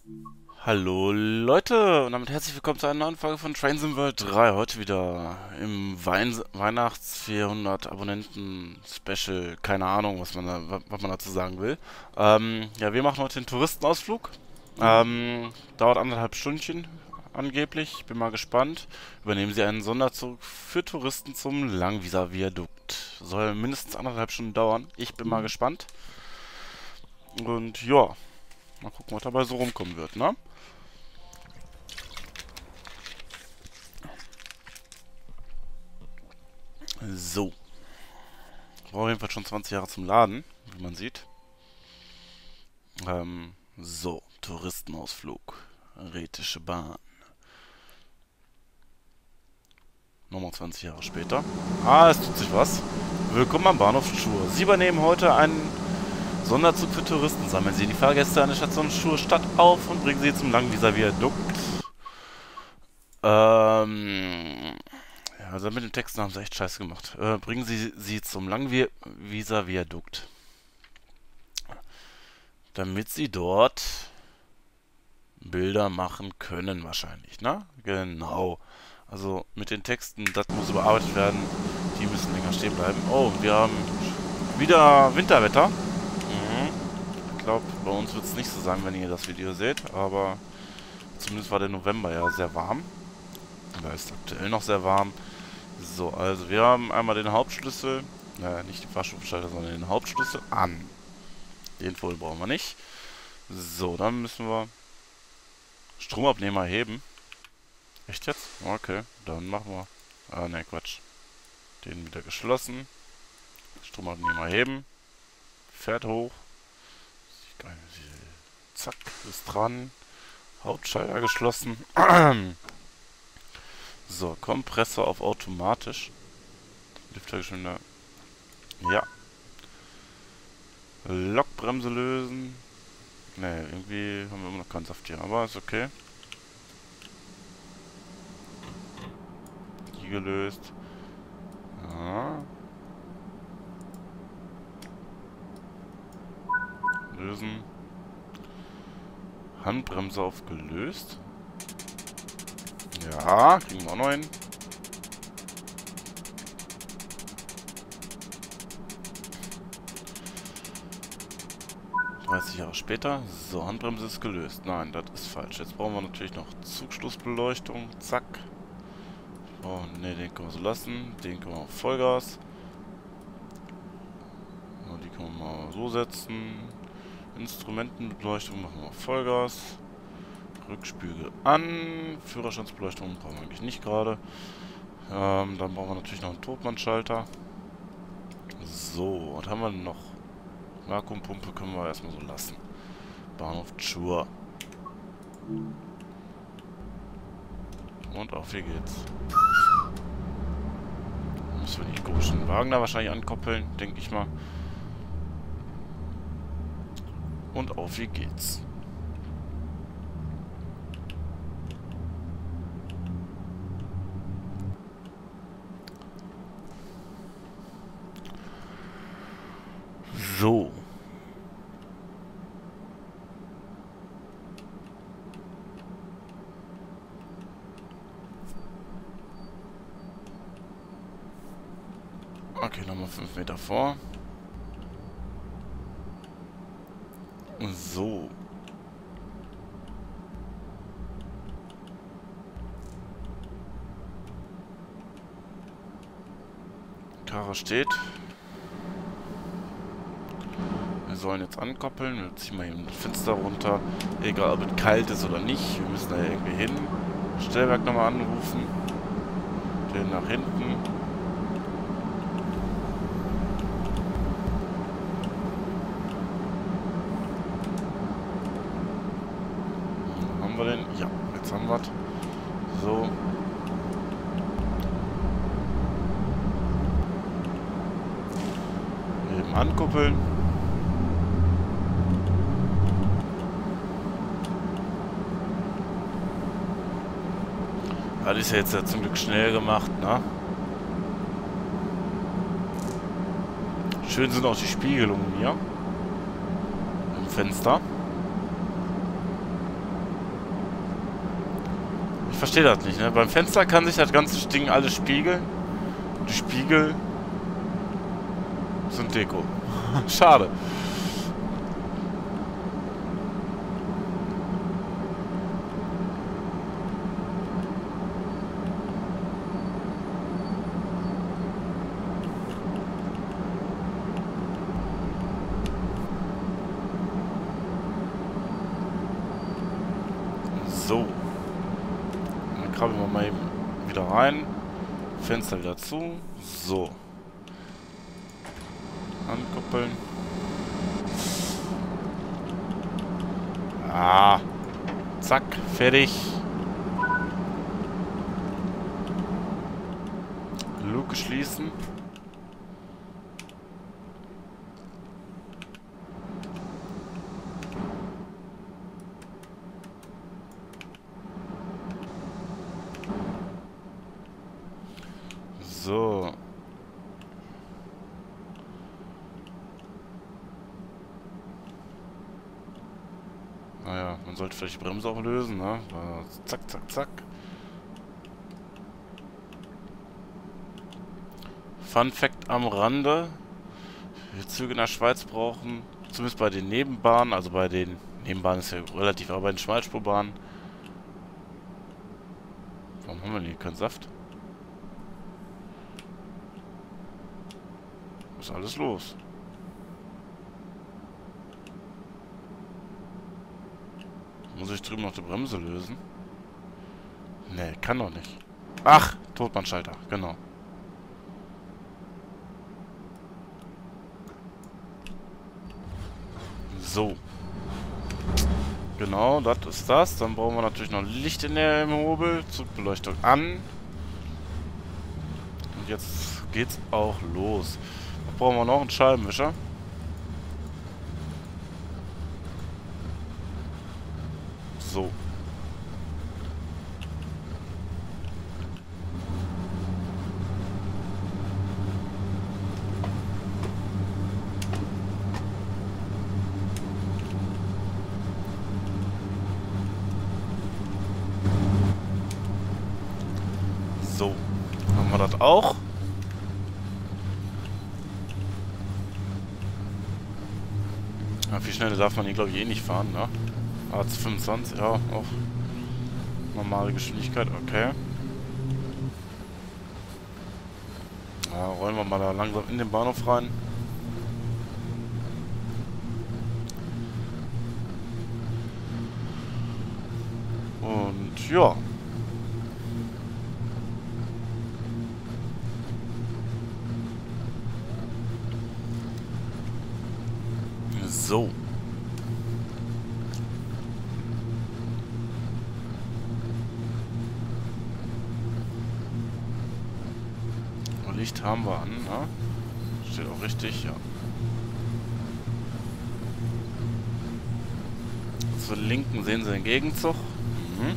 Hallo Leute und damit herzlich willkommen zu einer neuen Folge von Train Sim World 3. Heute wieder im Weihnachts 400 Abonnenten Special. Keine Ahnung, was man dazu sagen will. Ja, wir machen heute den Touristenausflug. Dauert 1,5 Stündchen angeblich. Ich bin mal gespannt. Übernehmen Sie einen Sonderzug für Touristen zum Langwieser Viadukt. Soll mindestens 1,5 Stunden dauern. Ich bin mal gespannt. Und ja, mal gucken, was dabei so rumkommen wird, ne? So. Brauche auf jeden Fall schon 20 Jahre zum Laden, wie man sieht. So, Touristenausflug. Rätische Bahn. Nochmal 20 Jahre später. Ah, es tut sich was. Willkommen am Bahnhof Schur. Sie übernehmen heute einen Sonderzug für Touristen. Sammeln Sie die Fahrgäste an der Station Schur Stadt auf und bringen sie zum Langwieser Viadukt. Ja, also mit den Texten haben sie echt scheiße gemacht. Bringen Sie sie zum Langwieser Viadukt. Damit sie dort Bilder machen können wahrscheinlich, ne? Genau. Also mit den Texten, das muss überarbeitet werden. Die müssen länger stehen bleiben. Oh, wir haben wieder Winterwetter. Ich glaube, bei uns wird es nicht so sein, wenn ihr das Video seht. Aber zumindest war der November ja sehr warm. Da ist aktuell noch sehr warm. So, also wir haben einmal den Hauptschlüssel. Nicht die Fahrstufenschalter, sondern den Hauptschlüssel an. Den Folie brauchen wir nicht. So, dann müssen wir Stromabnehmer heben. Echt jetzt? Okay, dann machen wir. Ah, ne, Quatsch. Den wieder geschlossen. Stromabnehmer heben. Fährt hoch. Zack, ist dran. Hauptschalter geschlossen. So, Kompressor auf automatisch. Lüftergeschwindigkeit. Ja. Lokbremse lösen. Ne, irgendwie haben wir immer noch keinen Saft hier, aber ist okay. Die gelöst. Ja. Lösen. Handbremse aufgelöst. Ja, kriegen wir auch noch hin. Jahre später. So, Handbremse ist gelöst. Nein, das ist falsch. Jetzt brauchen wir natürlich noch Zugschlussbeleuchtung. Zack. Oh, ne, den können wir so lassen. Den können wir auf Vollgas. Oh, die können wir mal so setzen. Instrumentenbeleuchtung machen wir auf Vollgas. Rückspiegel an. Führerstandsbeleuchtung brauchen wir eigentlich nicht gerade. Dann brauchen wir natürlich noch einen Totmannschalter. So, was haben wir denn noch? Vakuumpumpe können wir erstmal so lassen. Bahnhof Chur. Und auf hier geht's. Müssen wir die komischen Wagen da wahrscheinlich ankoppeln, denke ich mal. Und auf hier geht's. So. Okay, nochmal 5 Meter vor. So. Karre steht. Wir sollen jetzt ankoppeln. Wir ziehen mal eben das Fenster runter. Egal, ob es kalt ist oder nicht. Wir müssen da irgendwie hin. Stellwerk nochmal anrufen. Den nach hinten. Haben wir den? Ja, jetzt haben wir es. So. Eben ankuppeln. Das ist ja jetzt ja zum Glück schnell gemacht, ne? Schön sind auch die Spiegelungen hier. Im Fenster. Ich verstehe das nicht, ne? Beim Fenster kann sich das ganze Ding alles spiegeln. Die Spiegel sind Deko. Schade. So. Dann krabbeln wir mal eben wieder rein. Fenster wieder zu. So. Ankuppeln. Ah. Zack. Fertig. Luke schließen. So. Naja, man sollte vielleicht die Bremse auch lösen, ne? Zack, zack, zack. Fun Fact am Rande. Wir Züge in der Schweiz brauchen, zumindest bei den Nebenbahnen, also bei den Nebenbahnen ist ja relativ, aber bei den Schmalspurbahnen. Warum haben wir denn hier keinen Saft? Was ist alles los? Muss ich drüben noch die Bremse lösen? Nee, kann doch nicht. Ach, Totmannschalter, genau. So. Genau, das ist das. Dann brauchen wir natürlich noch Licht in der im Hobel. Zugbeleuchtung an. Und jetzt geht's auch los. Da brauchen wir noch einen Scheibenwischer. So. So. Haben wir das auch. Ja, viel schneller darf man hier, glaube ich, eh nicht fahren, ne? A25, ja, auch normale Geschwindigkeit, okay. Ja, rollen wir mal da langsam in den Bahnhof rein. Und ja. So. Licht haben wir an, ne? Steht auch richtig, ja. Zur Linken sehen Sie den Gegenzug. Mhm.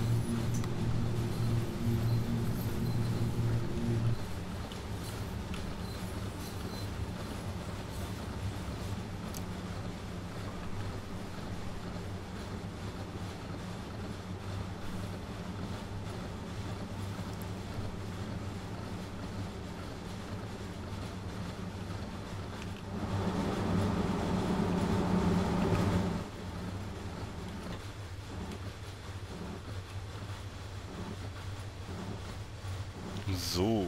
So.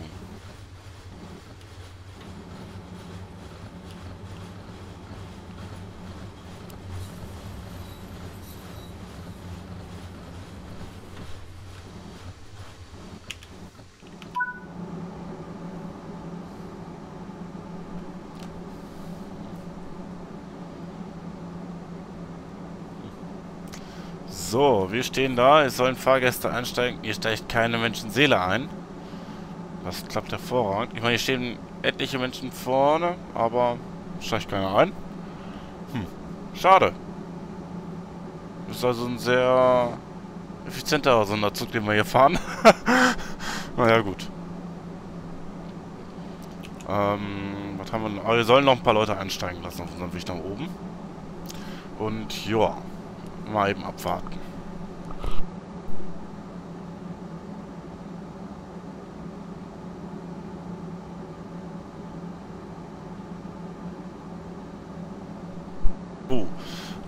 So, wir stehen da. Es sollen Fahrgäste einsteigen. Hier steigt keine Menschenseele ein. Das klappt hervorragend. Ich meine, hier stehen etliche Menschen vorne, aber steigt keiner ein. Schade. Ist also ein sehr effizienter Sonderzug, den wir hier fahren. Naja, gut. Was haben wir noch? Aber wir sollen noch ein paar Leute einsteigen lassen auf unserem Weg nach oben. Und ja, mal eben abwarten.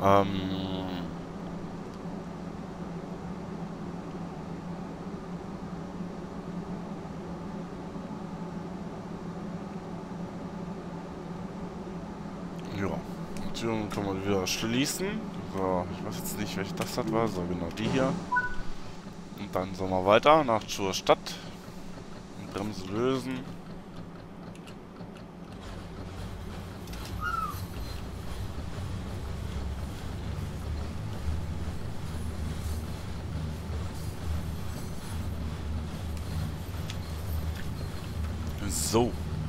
Ähm... Ja. Die Türen können wir wieder schließen. So, ich weiß jetzt nicht, welche das war. So, genau die hier. Und dann sollen wir weiter nach Chur Stadt. Bremse lösen. So.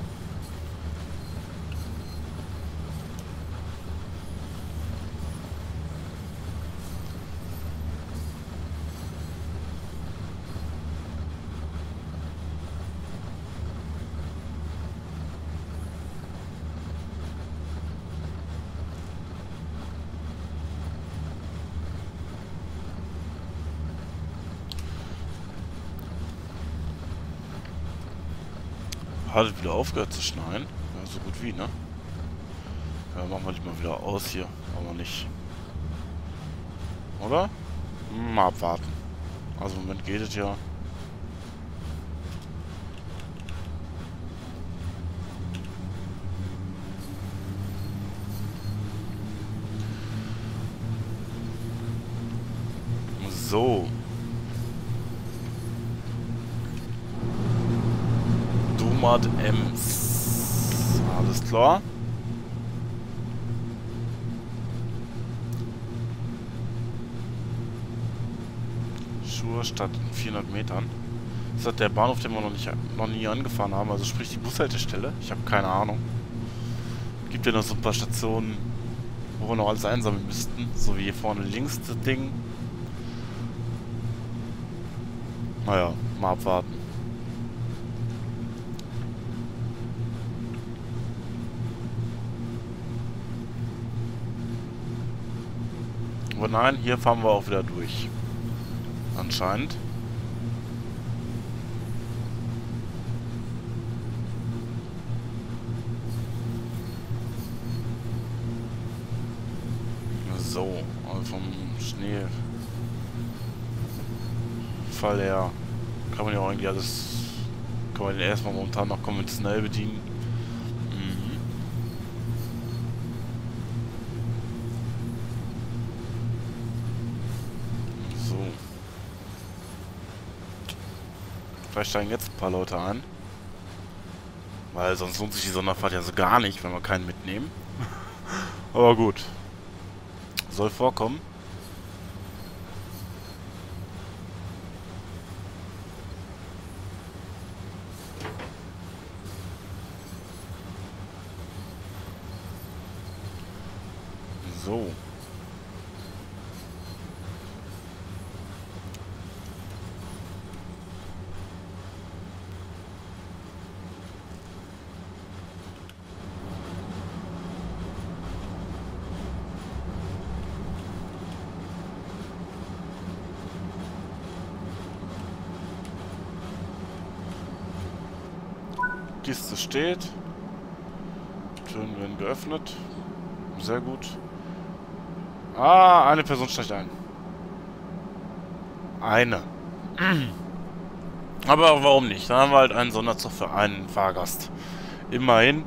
Hat es wieder aufgehört zu schneien? Ja, so gut wie, ne? Ja, machen wir die mal wieder aus hier. Aber nicht. Oder? Mal abwarten. Also im Moment geht es ja. So. Dumat Ems. Alles klar. Chur Stadt in 400 Metern. Das ist der Bahnhof, den wir noch nie angefahren haben. Also sprich die Bushaltestelle. Ich habe keine Ahnung. Gibt ja noch so ein paar Stationen, wo wir noch alles einsammeln müssten. So wie hier vorne links das Ding. Naja, mal abwarten. Aber nein, hier fahren wir auch wieder durch. Anscheinend. So, also vom Schneefall her kann man ja auch irgendwie alles, kann man den erstmal momentan noch konventionell bedienen. Mhm. So. Vielleicht steigen jetzt ein paar Leute ein. Weil sonst lohnt sich die Sonderfahrt ja so gar nicht, wenn wir keinen mitnehmen. Aber gut. Soll vorkommen. So. Kiste steht. Türen werden geöffnet. Sehr gut. Ah, eine Person steigt ein. Eine. Aber warum nicht? Dann haben wir halt einen Sonderzug für einen Fahrgast. Immerhin.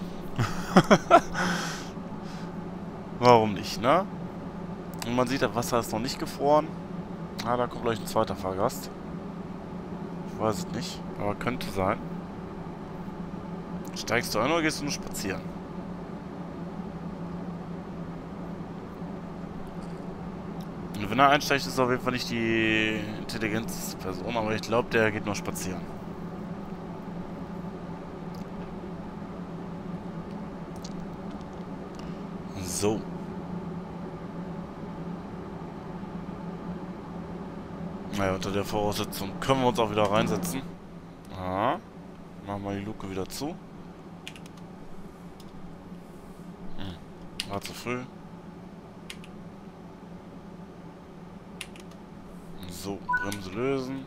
Warum nicht, ne? Und man sieht, das Wasser ist noch nicht gefroren. Ah, da kommt gleich ein zweiter Fahrgast. Ich weiß es nicht, aber könnte sein. Steigst du ein oder gehst du nur spazieren? Und wenn er einsteigt, ist es auf jeden Fall nicht die Intelligenzperson, aber ich glaube, der geht nur spazieren. So. Naja, unter der Voraussetzung können wir uns auch wieder reinsetzen. Aha. Machen wir die Luke wieder zu. War zu früh. So, Bremse lösen.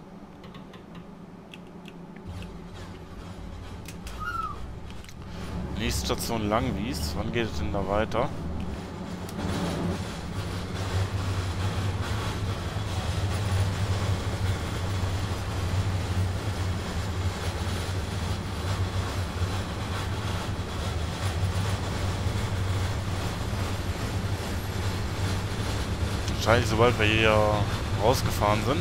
Nächste Station Langwies. Wann geht es denn da weiter? Wahrscheinlich sobald wir hier rausgefahren sind.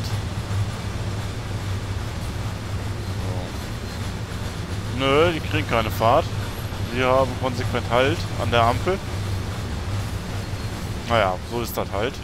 So. Nö, die kriegen keine Fahrt. Wir haben konsequent Halt an der Ampel. Naja, so ist das halt.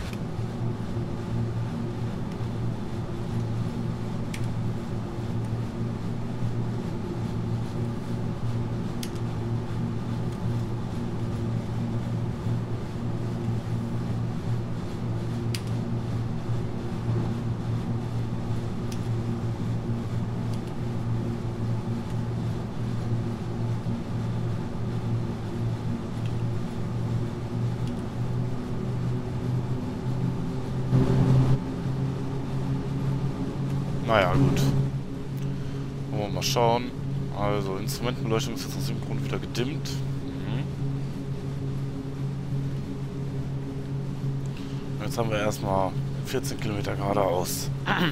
Naja, gut. Wollen wir mal schauen. Also, Instrumentenbeleuchtung ist jetzt aus dem Grund wieder gedimmt. Jetzt haben wir erstmal 14 Kilometer geradeaus.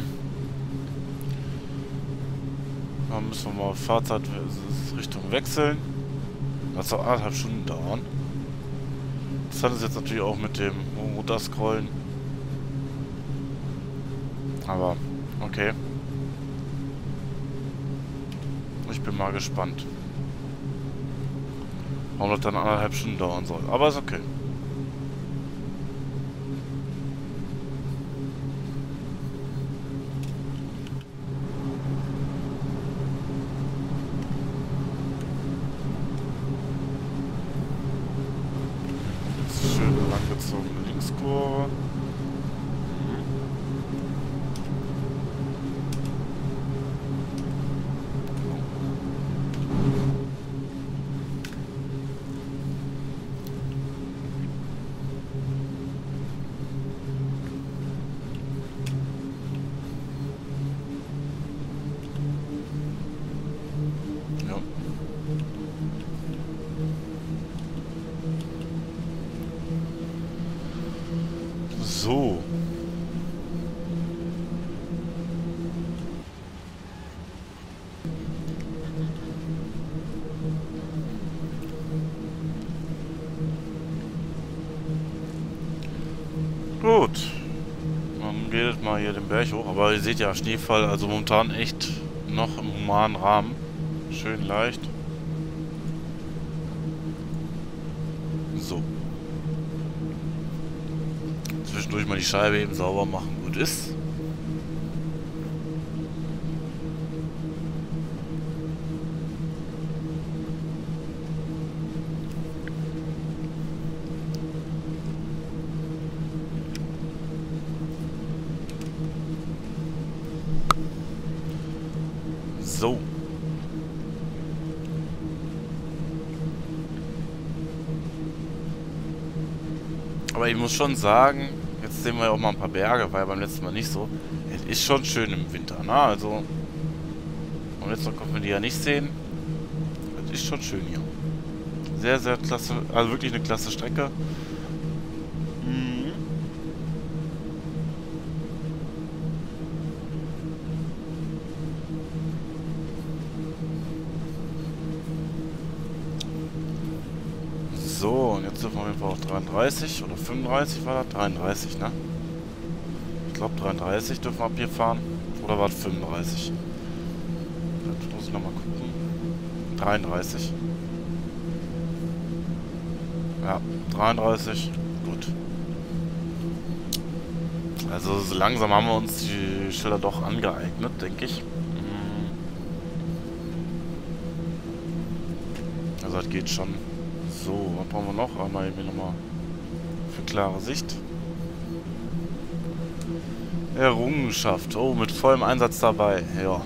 Dann müssen wir mal Fahrzetrichtung wechseln. Das soll 1,5 Stunden dauern. Das hat es jetzt natürlich auch mit dem Runterscrollen. Aber, okay. Ich bin mal gespannt. Warum das dann 1,5 Stunden dauern soll. Aber ist okay. Schön langgezogene Linkskurve. So. Gut. Dann geht mal hier den Berg hoch. Aber ihr seht ja, Schneefall, also momentan echt noch im humanen Rahmen. Schön leicht. So. Zwischendurch mal die Scheibe eben sauber machen. Gut ist. So. Aber ich muss schon sagen, jetzt sehen wir ja auch mal ein paar Berge, war ja beim letzten Mal nicht so. Es ist schon schön im Winter, ne? Also, beim letzten Mal konnten wir die ja nicht sehen. Es ist schon schön hier. Sehr, sehr klasse, also wirklich eine klasse Strecke. So, und jetzt dürfen wir auf jeden Fall auch 33 oder 35 war das? 33, ne? Ich glaube 33 dürfen wir ab hier fahren. Oder war es 35? Das muss ich nochmal gucken. 33. Ja, 33. Gut. Also so langsam haben wir uns die Schilder doch angeeignet, denke ich. Also das geht schon. So, was brauchen wir noch? Einmal eben nochmal für klare Sicht. Errungenschaft. Oh, mit vollem Einsatz dabei. Ja.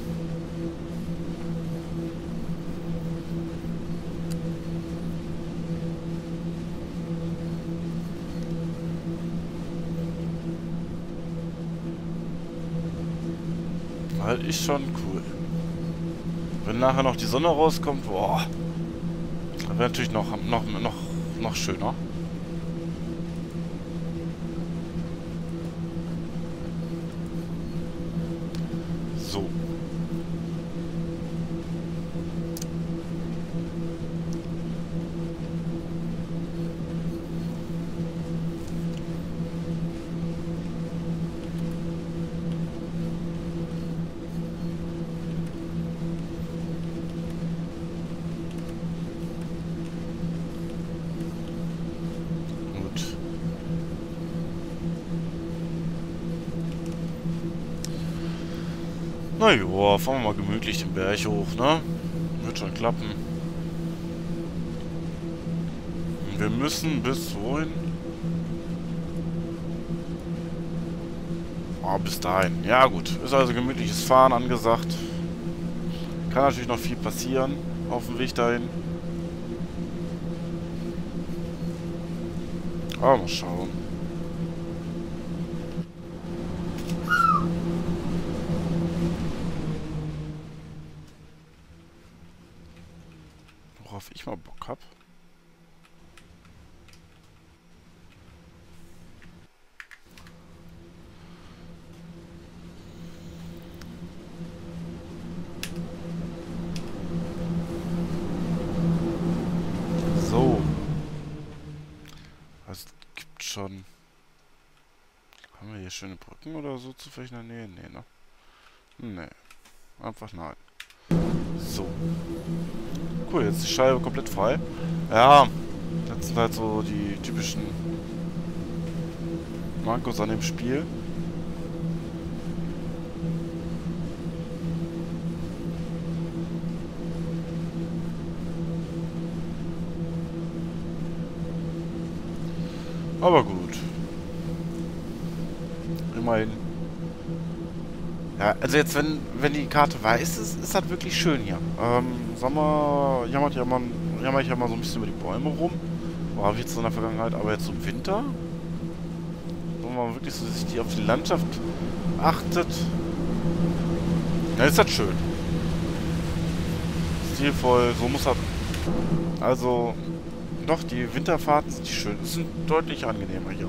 Halt ist schon cool. Wenn nachher noch die Sonne rauskommt, boah. Das wäre natürlich noch schöner. So. Na joa, fahren wir mal gemütlich den Berg hoch, ne? Wird schon klappen. Wir müssen bis wohin? Oh, bis dahin. Ja gut, ist also gemütliches Fahren angesagt. Kann natürlich noch viel passieren auf dem Weg dahin. Aber mal schauen. Worauf ich mal Bock hab. So. Es gibt schon... Haben wir hier schöne Brücken oder so zufällig in der Nähe? Nee, ne? Nee. Einfach nein. So. Cool, jetzt ist die Scheibe komplett frei. Ja, das sind halt so die typischen Mankos an dem Spiel. Aber gut. Immerhin. Ja, also jetzt, wenn die Karte weiß ist, ist das wirklich schön hier. Sommer jammer ich ja mal so ein bisschen über die Bäume rum. War wie jetzt so in der Vergangenheit, aber jetzt im Winter, wo man wirklich so sich auf die Landschaft achtet, dann ist das schön. Stilvoll, so muss das. Also, doch, die Winterfahrten sind schön. Die sind deutlich angenehmer hier.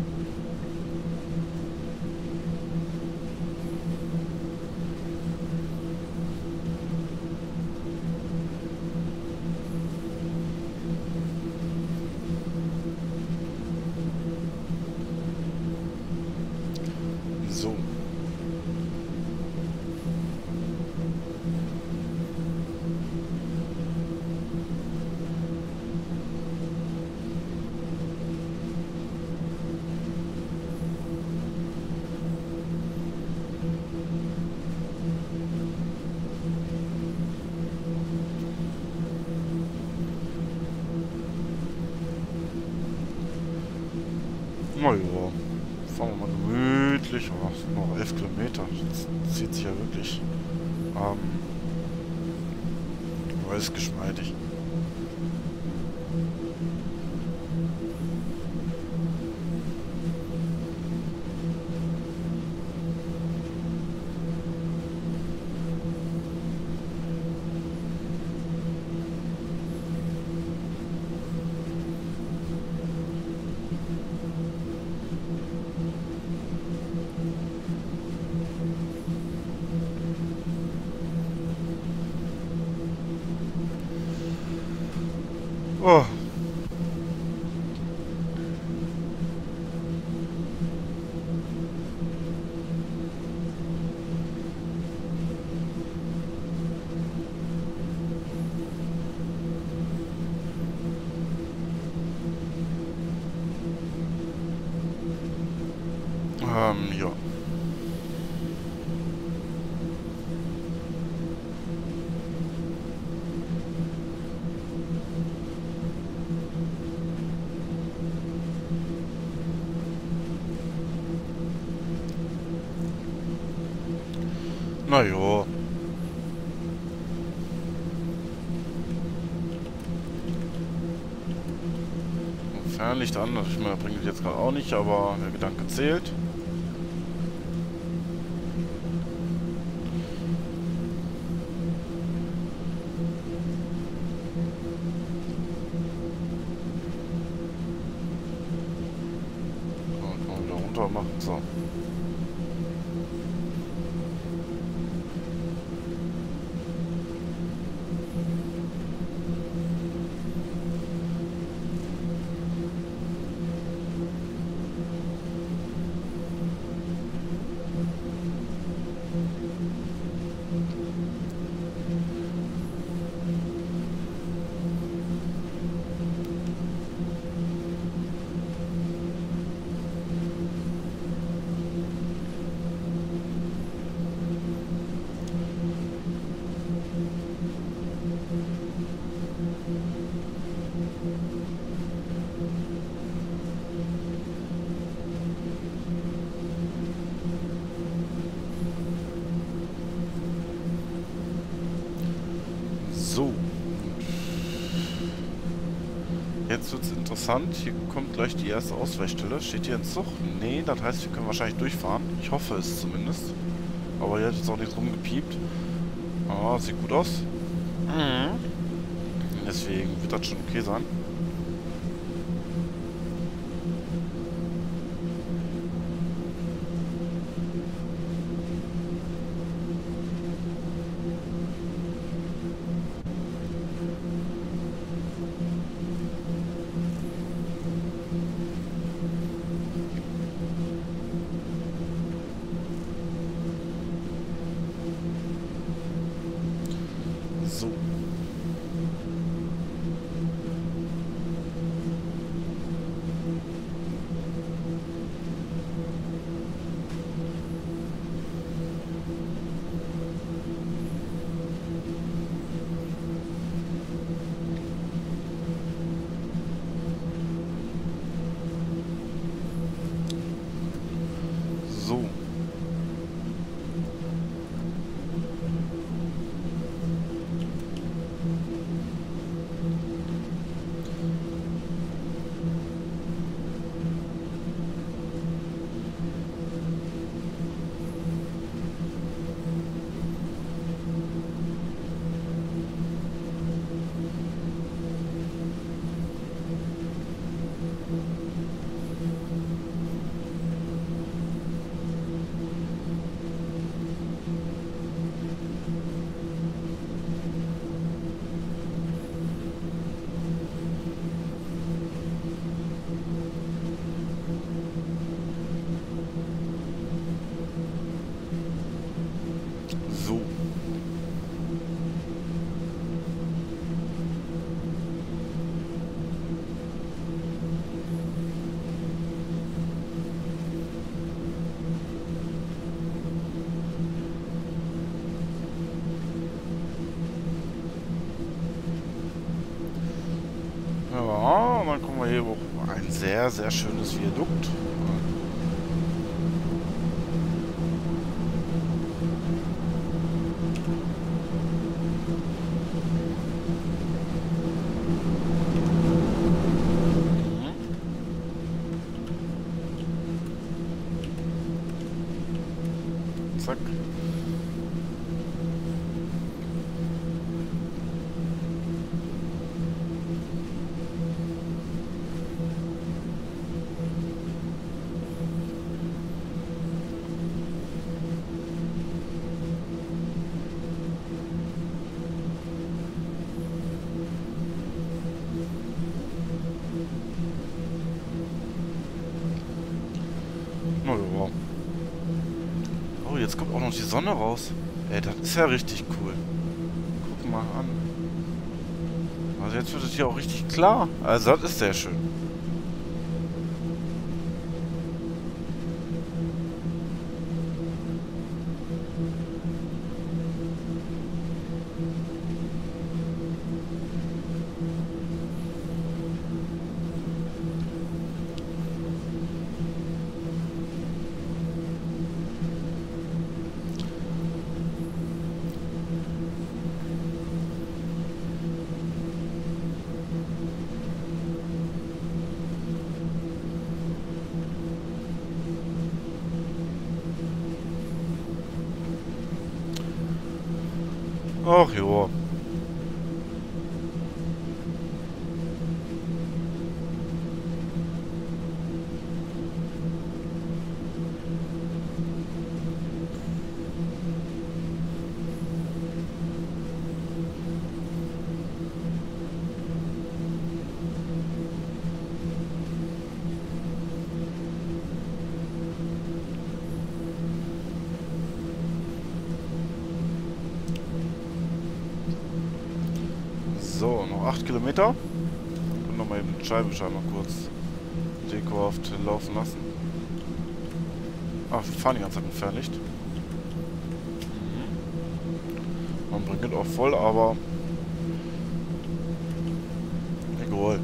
So. Na ja, fahren wir mal gemütlich. Oh, es sind noch 11 Kilometer. Das zieht sich ja wirklich. Aber ist geschmeidig. Oh. Ja. Na ja. Fernlicht an, ich meine, bringt jetzt gerade auch nicht, aber der Gedanke zählt. So, kann man wieder runter machen. So. So. Jetzt wird es interessant. Hier kommt gleich die erste Ausweichstelle. Steht hier ein Zug? Nee, das heißt, wir können wahrscheinlich durchfahren. Ich hoffe es zumindest. Aber hier hat jetzt auch nichts rumgepiept. Ah, sieht gut aus. Mhm. Deswegen wird das schon okay sein. So. So. So. Ja, und dann kommen wir hier hoch. Ein sehr, sehr schönes Viadukt. Zack. Na ja. Oh, jetzt kommt auch noch die Sonne raus. Ey, das ist ja richtig cool. Guck mal an. Also jetzt wird es hier auch richtig klar. Also das ist sehr schön. Ach jo. So, noch 8 Kilometer. Und nochmal eben den Scheibenwischer kurz dekohaft laufen lassen. Ach, wir fahren die ganze Zeit mit Fernlicht. Man bringt auch voll, aber egal.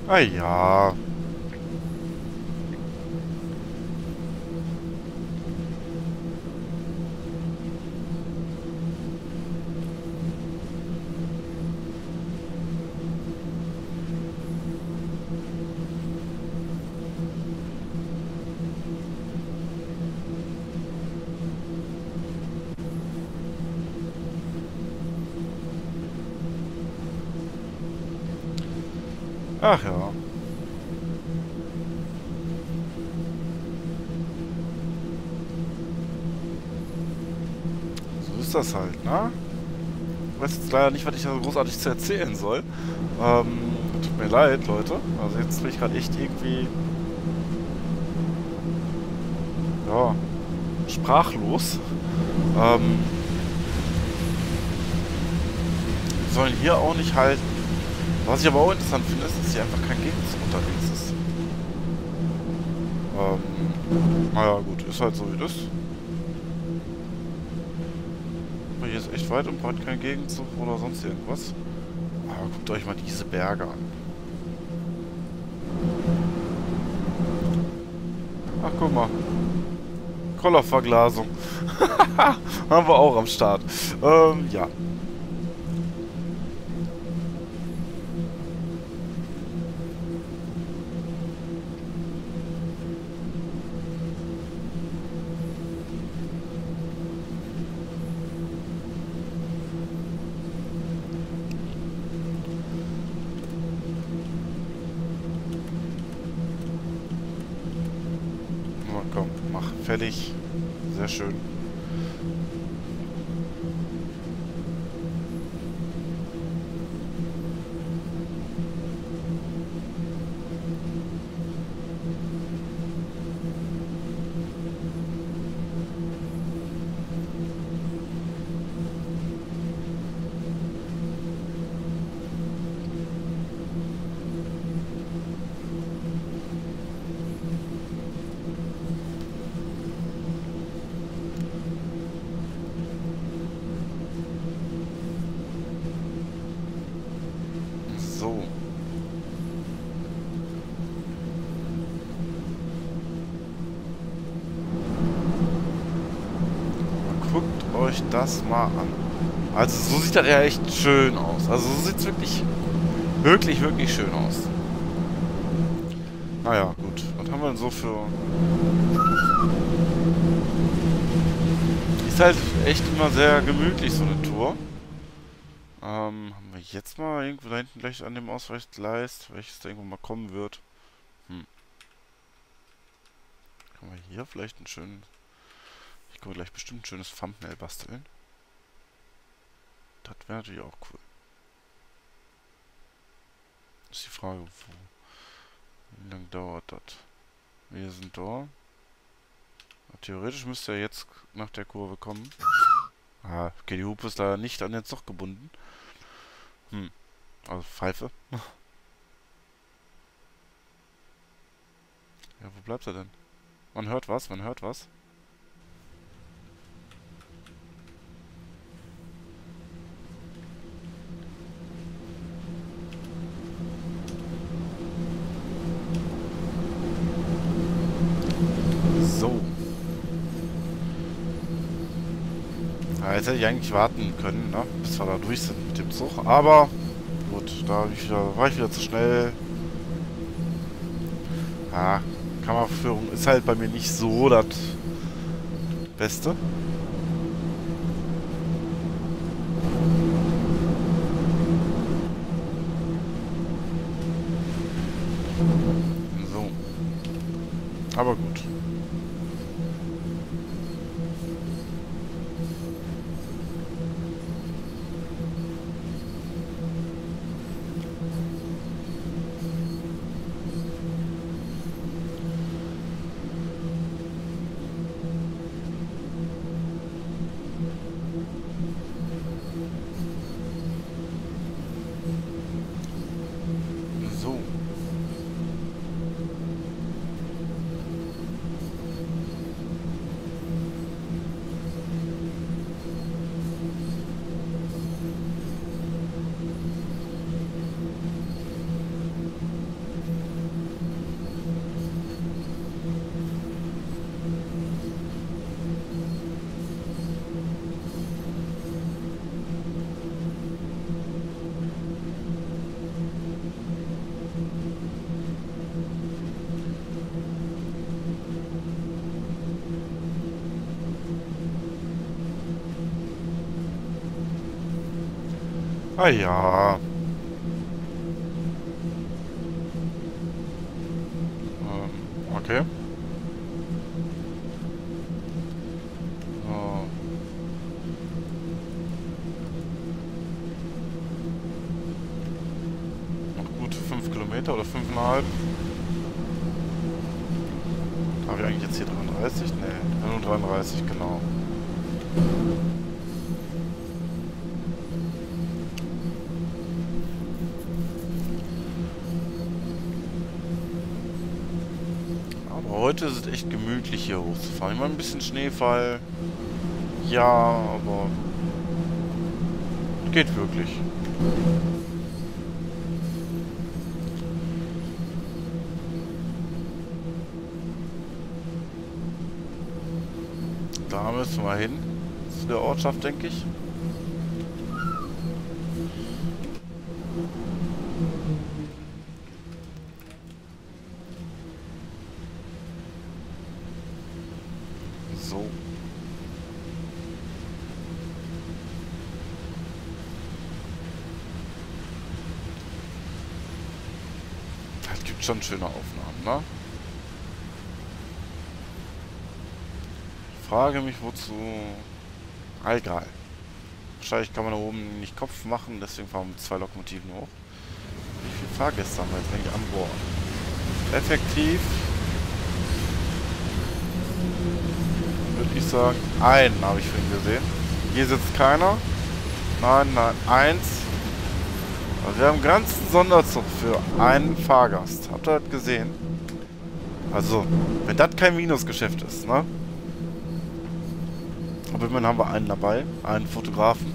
Ah ja. Ach ja. So ist das halt, ne? Ich weiß jetzt leider nicht, was ich da so großartig zu erzählen soll. Tut mir leid, Leute. Also jetzt bin ich gerade echt irgendwie... Ja, sprachlos. Wir sollen hier auch nicht halten. Was ich aber auch interessant finde, ist, dass hier einfach kein Gegenzug unterwegs ist. Naja, gut, ist halt so wie das. Aber hier ist echt weit und breit kein Gegenzug oder sonst irgendwas. Aber guckt euch mal diese Berge an. Ach, guck mal. Kollerverglasung. Haben wir auch am Start. Ja. Na komm, mach fertig. Sehr schön. So. Guckt euch das mal an. Also so sieht das ja echt schön aus. Also so sieht es wirklich, wirklich, wirklich schön aus. Naja, gut. Was haben wir denn so für... Ist halt echt immer sehr gemütlich, so eine Tour. Haben wir jetzt mal irgendwo da hinten gleich an dem Ausweichgleis, welches da irgendwo mal kommen wird? Hm. Können wir hier vielleicht einen schönen... Ich kann mir gleich bestimmt ein schönes Thumbnail basteln. Das wäre natürlich auch cool. Ist die Frage, wie lange dauert das? Wir sind da. Theoretisch müsste er jetzt nach der Kurve kommen. Ah, okay, die Hupe ist leider nicht an den Zug gebunden. Also Pfeife. Ja, wo bleibt er denn? Man hört was, man hört was. So. Ja, jetzt hätte ich eigentlich warten können, ne? Bis wir da durch sind mit dem Zug. Aber gut, da war ich wieder zu schnell. Ja, Kameraführung ist halt bei mir nicht so das Beste. So. Aber gut. So. Ah ja. Okay. So. Noch gute 5 Kilometer oder 5,5. Habe ich eigentlich jetzt hier 33? Nee, nur 33, genau. Aber heute ist es echt gemütlich hier hochzufahren. Ich meine, ein bisschen Schneefall. Ja, aber geht wirklich. Da müssen wir hin. Zu der Ortschaft, denke ich. So. Es gibt schon schöne Aufnahmen, ne? Ich frage mich, wozu... Ah, egal. Wahrscheinlich kann man da oben nicht Kopf machen, deswegen fahren wir mit 2 Lokomotiven hoch. Wie viele Fahrgäste haben wir jetzt eigentlich an Bord? Effektiv würde ich sagen, einen habe ich vorhin gesehen. Hier sitzt keiner. Nein, nein, 1. Also wir haben einen ganzen Sonderzug für einen Fahrgast. Habt ihr das gesehen? Also, wenn das kein Minusgeschäft ist, ne? Aber immerhin haben wir einen dabei, einen Fotografen.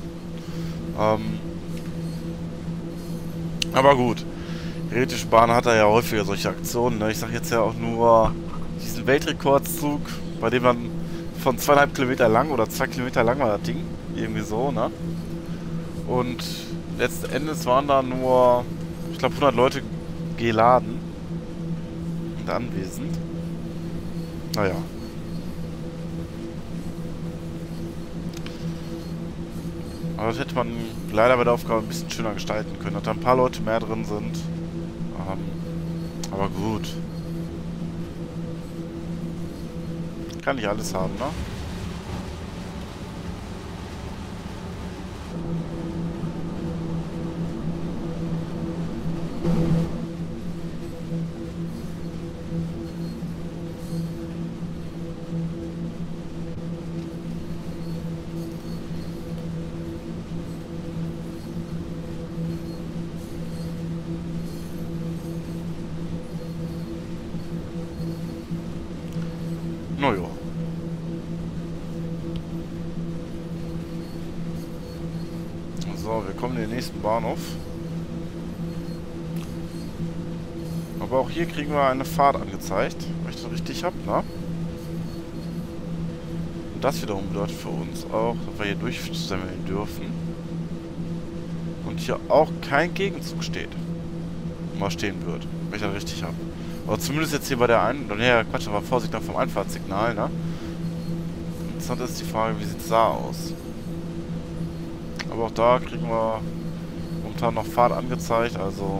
Aber gut. Die Rätische Bahn hat da ja häufiger solche Aktionen, ne? Ich sag jetzt ja auch nur diesen Weltrekordzug, bei dem man von 2,5 Kilometer lang oder 2 Kilometer lang war das Ding. Irgendwie so, ne? Und letzten Endes waren da nur, ich glaube, 100 Leute geladen und anwesend. Naja. Aber das hätte man leider bei der Aufgabe ein bisschen schöner gestalten können, dass da ein paar Leute mehr drin sind. Aber gut. Kann nicht alles haben, ne? Naja. So, wir kommen in den nächsten Bahnhof. Aber auch hier kriegen wir eine Fahrt angezeigt, wenn ich das richtig habe, ne? Und das wiederum bedeutet für uns auch, dass wir hier durchsemmeln dürfen. Und hier auch kein Gegenzug steht. Mal stehen wird, wenn ich das richtig habe. Aber zumindest jetzt hier bei der einen... Nee, Quatsch, aber Vorsicht noch vom Einfahrtssignal, ne? Interessant ist die Frage, wie sieht es da aus? Aber auch da kriegen wir momentan noch Fahrt angezeigt, also...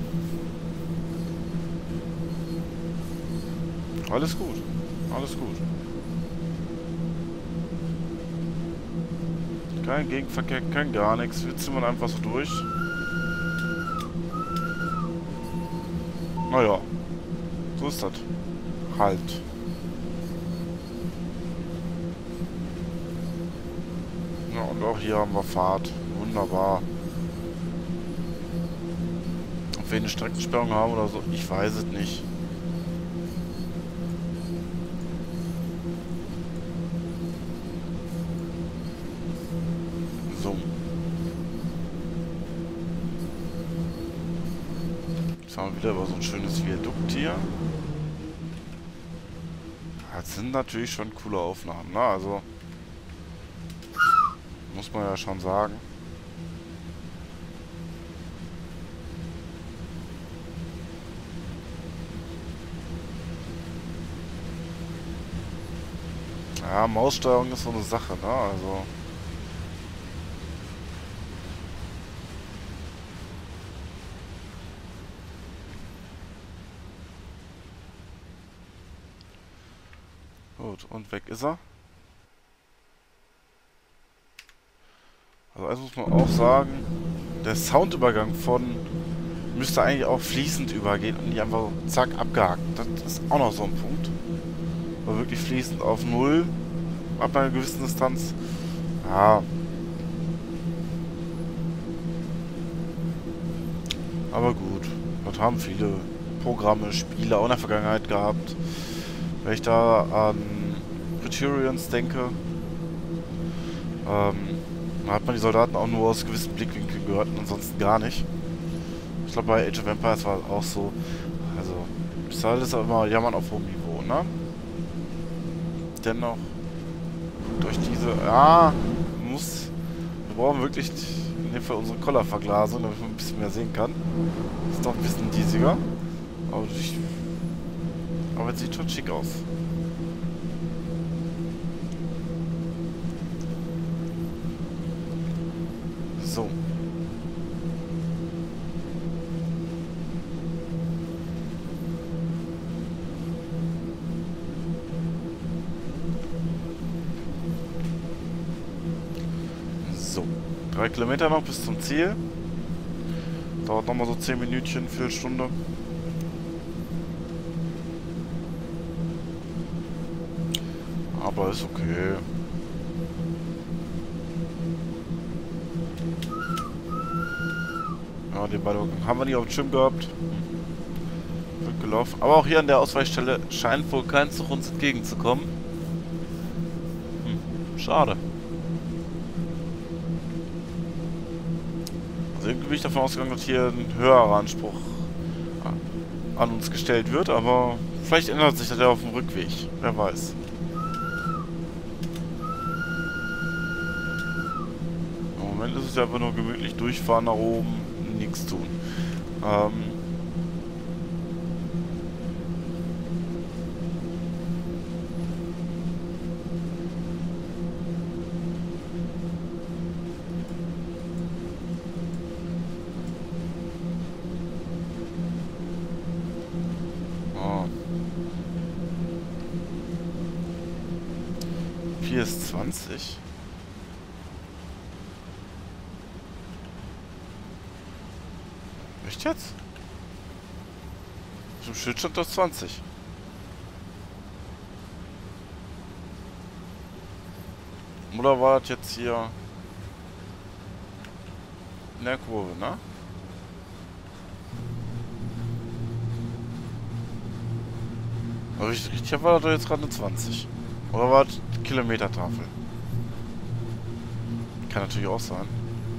Alles gut. Alles gut. Kein Gegenverkehr, kein gar nichts. Wir zimmern einfach so durch. Naja. So ist das. Halt. Ja, und auch hier haben wir Fahrt. Wunderbar. Ob wir eine Streckensperrung haben oder so, ich weiß es nicht. So. Jetzt fahren wir wieder über so ein schönes Viadukt hier. Das sind natürlich schon coole Aufnahmen, ne? Also muss man ja schon sagen. Ja, Maussteuerung ist so eine Sache, ne? Also Gut, und weg ist er. Also eins muss man auch sagen, der Soundübergang von müsste eigentlich auch fließend übergehen und nicht einfach so zack abgehakt. Das ist auch noch so ein Punkt. Aber wirklich fließend auf Null ab einer gewissen Distanz. Ja. Aber gut. Das haben viele Programme, Spiele auch in der Vergangenheit gehabt. Wenn ich da an Praetorians denke, da hat man die Soldaten auch nur aus gewissen Blickwinkeln gehört und ansonsten gar nicht. Ich glaube, bei Age of Empires war es auch so. Also, ist alles immer Jammern auf hohem Niveau, ne? Dennoch, durch diese... Ja, wir brauchen wirklich in dem Fall unsere Collarverglasung, damit man ein bisschen mehr sehen kann. Ist doch ein bisschen diesiger. Aber es sieht schon schick aus. So. So. 3 Kilometer noch bis zum Ziel. Dauert nochmal so 10 Minütchen, Viertelstunde. Aber ist okay. Ja, den Ball haben wir nicht auf dem Schirm gehabt. Wird gelaufen. Aber auch hier an der Ausweichstelle scheint wohl kein Zug uns entgegenzukommen. Schade. Also irgendwie bin ich davon ausgegangen, dass hier ein höherer Anspruch an uns gestellt wird, aber vielleicht ändert sich das ja auf dem Rückweg. Wer weiß. Im Moment ist es ja einfach nur gemütlich durchfahren nach oben, nichts tun. Hier ist 20. Echt jetzt? Zum Schild stand das 20. Oder war das jetzt hier in der Kurve, ne? Aber richtig war das doch jetzt gerade eine 20. Oder war das Kilometertafel? Kann natürlich auch sein.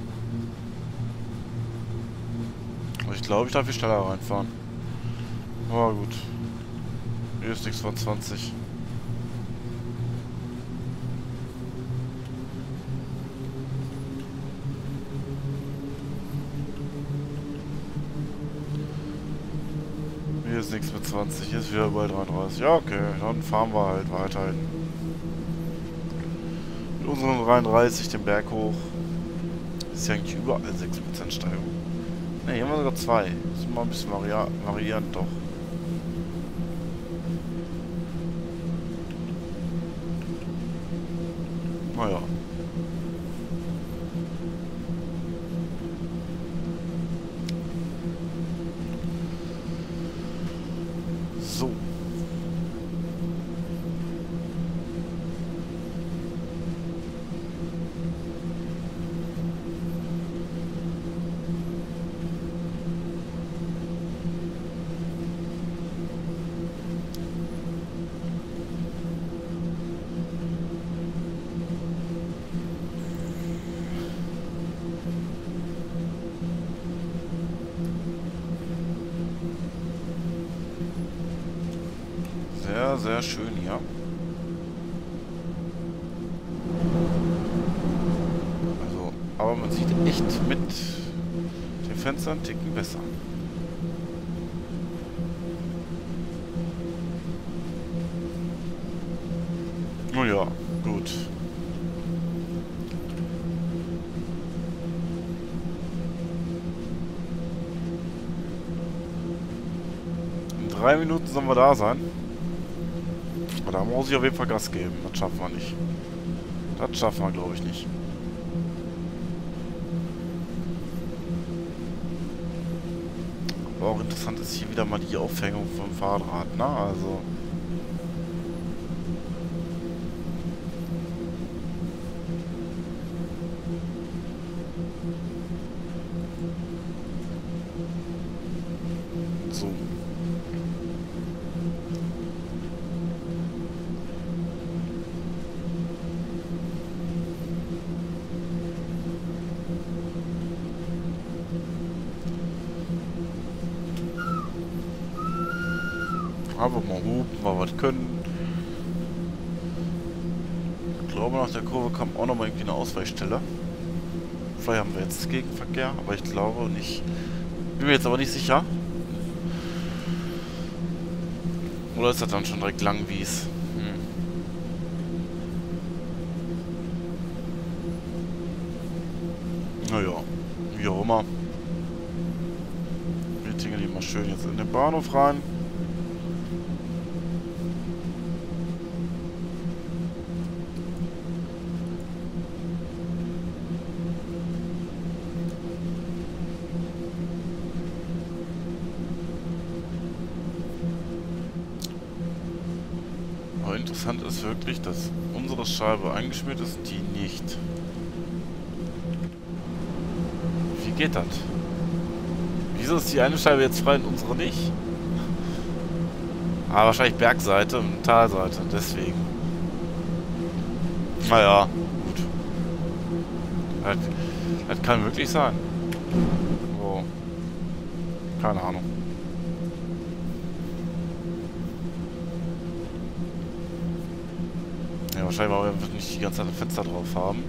Aber ich glaube, ich darf hier schneller reinfahren. Aber gut. Hier ist nichts von 20. Hier ist nichts mit 20. Hier ist wieder bei 33. Ja, okay. Dann fahren wir halt weiterhin. Mit unseren 33 den Berg hoch. Das ist ja eigentlich überall 6% Steigung. Ne, hier haben wir sogar 2. Das ist mal ein bisschen variierend doch. Naja. So. Sehr, sehr schön hier. Also, aber man sieht echt mit den Fenstern einen Ticken besser. Nun ja, gut. In 3 Minuten sollen wir da sein. Aber da muss ich auf jeden Fall Gas geben. Das schaffen wir nicht. Das schaffen wir, glaube ich, nicht. Aber auch interessant ist hier wieder mal die Aufhängung vom Fahrrad, ne? Also... So. Aber mal hupen, mal was können. Ich glaube, nach der Kurve kam auch nochmal irgendwie eine Ausweichstelle. Vielleicht haben wir jetzt Gegenverkehr, aber ich glaube nicht. Bin mir jetzt aber nicht sicher. Oder ist das dann schon direkt Langwies? Naja, wie auch immer. Wir tingeln die mal schön jetzt in den Bahnhof rein. Aber interessant ist wirklich, dass unsere Scheibe eingeschmiert ist und die nicht. Wie geht das? Wieso ist die eine Scheibe jetzt frei und unsere nicht? Ah, wahrscheinlich Bergseite und Talseite, deswegen. Naja, gut. Das kann wirklich sein. Oh. Keine Ahnung. Ja, wahrscheinlich, weil wir nicht die ganze Zeit ein Fenster drauf haben.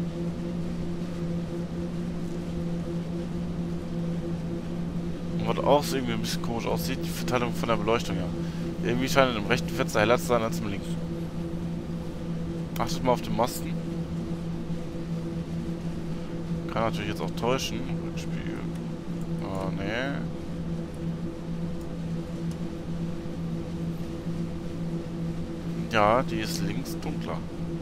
Und was auch so irgendwie ein bisschen komisch aussieht, die Verteilung von der Beleuchtung, ja. Irgendwie scheint es im rechten Fenster heller zu sein als im linken. Achtet mal auf den Masten. Kann natürlich jetzt auch täuschen. Rückspiegel. Ah, nee. Ja, die ist links dunkler.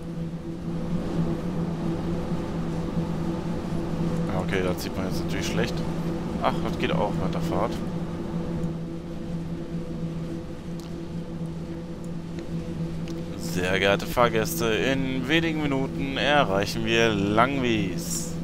Ja, okay, das sieht man jetzt natürlich schlecht. Ach, das geht auch bei der Fahrt. Sehr geehrte Fahrgäste, in wenigen Minuten erreichen wir Langwies.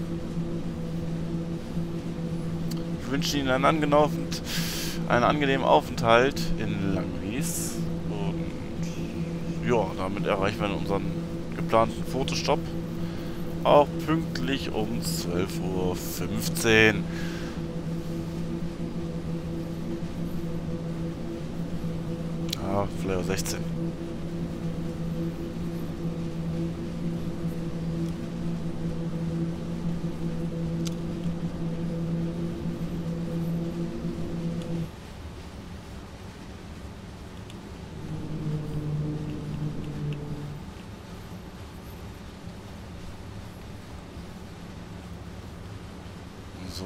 Ich wünsche Ihnen einen angenehmen Aufenthalt in Langwies. Und ja, damit erreichen wir unseren geplanten Fotostopp. Auch pünktlich um 12:15 Uhr. Ja, vielleicht auch 16. So.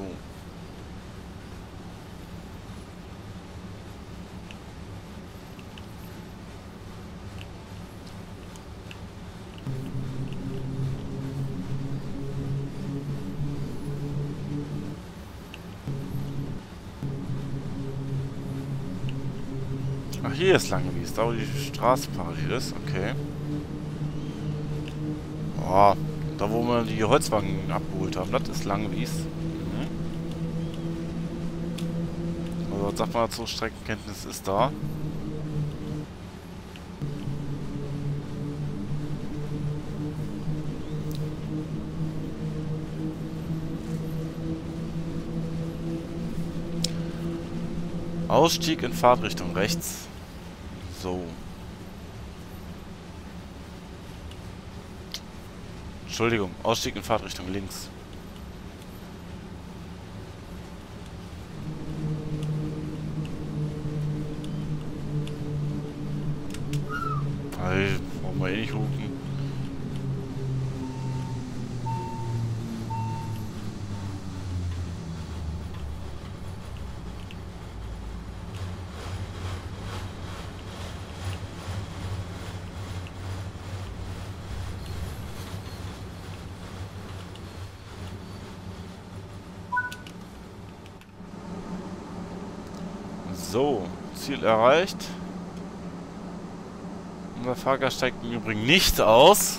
Ach, hier ist Langwies, da wo die Straße parallel ist, okay. Oh, da wo wir die Holzwagen abgeholt haben, das ist Langwies. Also was sagt man dazu, Streckenkenntnis ist da. Ausstieg in Fahrtrichtung rechts. So. Entschuldigung, Ausstieg in Fahrtrichtung links. Hey, brauchen wir eh nicht hupen. So, Ziel erreicht. Unser Fahrgast steigt im Übrigen nicht aus.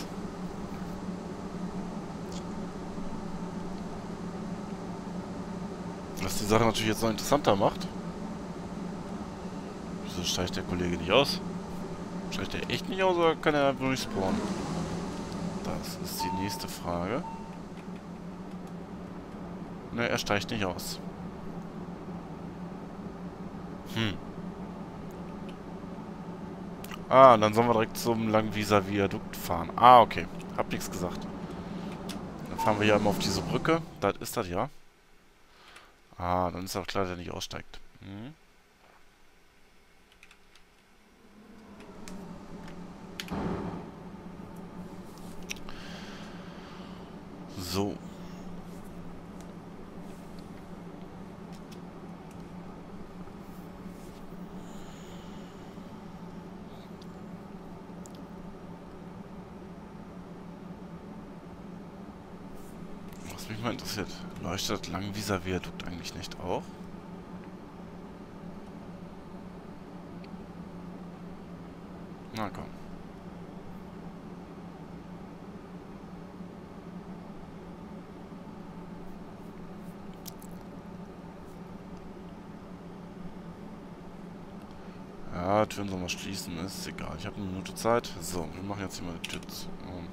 Was die Sache natürlich jetzt noch interessanter macht. Wieso steigt der Kollege nicht aus? Steigt er echt nicht aus oder kann er einfach nicht spawnen? Das ist die nächste Frage. Ne, er steigt nicht aus. Ah, dann sollen wir direkt zum Langwieser Viadukt fahren. Ah, okay. Hab nichts gesagt. Dann fahren wir hier einmal auf diese Brücke. Das ist das ja. Ah, dann ist auch klar, dass er nicht aussteigt. Hm. So. Was mich mal interessiert, leuchtet das Langwieser Viadukt eigentlich nicht auch? Na komm. Ja, Türen sollen wir schließen, ist egal. Ich habe eine Minute Zeit. So, wir machen jetzt hier mal die Tür zu.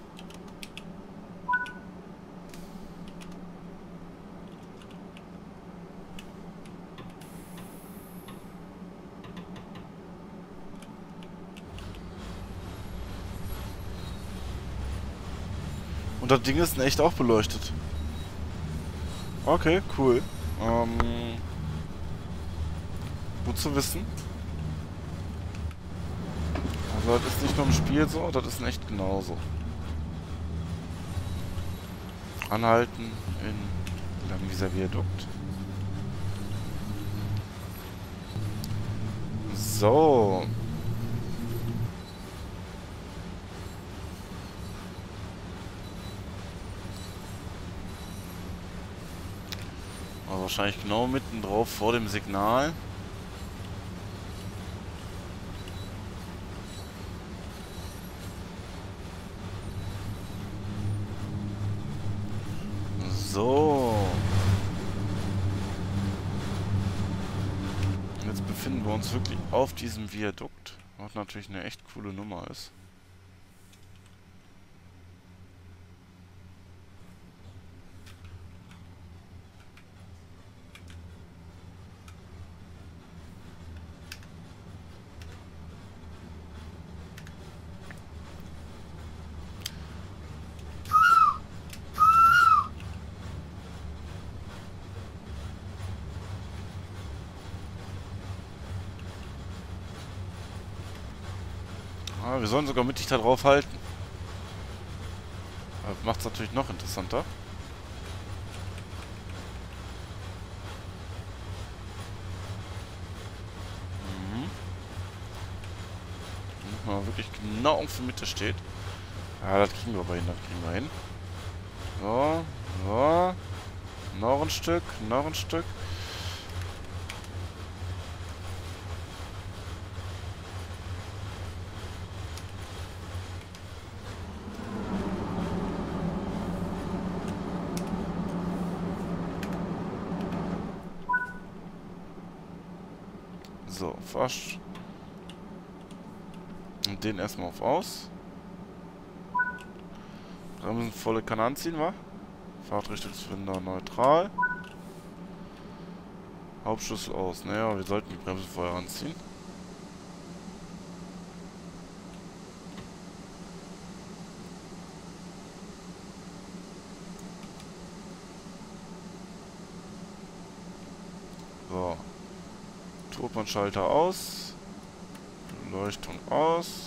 Und das Ding ist in echt auch beleuchtet. Okay, cool. Gut zu wissen. Also das ist nicht nur im Spiel so, das ist in echt genauso. Anhalten in Langwieser Viadukt. So. Also wahrscheinlich genau mitten drauf vor dem Signal. So. Jetzt befinden wir uns wirklich auf diesem Viadukt, was natürlich eine echt coole Nummer ist. Ah, wir sollen sogar mittig da drauf halten. Macht es natürlich noch interessanter. Wenn man wirklich genau auf der Mitte steht. Ja, das kriegen wir aber hin, das kriegen wir hin. So, so. Noch ein Stück, noch ein Stück. So, fast. Und den erstmal auf aus. Bremsen volle Kanne anziehen, wa? Fahrtrichtungsfinder neutral. Hauptschlüssel aus. Naja, wir sollten die Bremse vorher anziehen. So. Turbanschalter aus. Beleuchtung aus.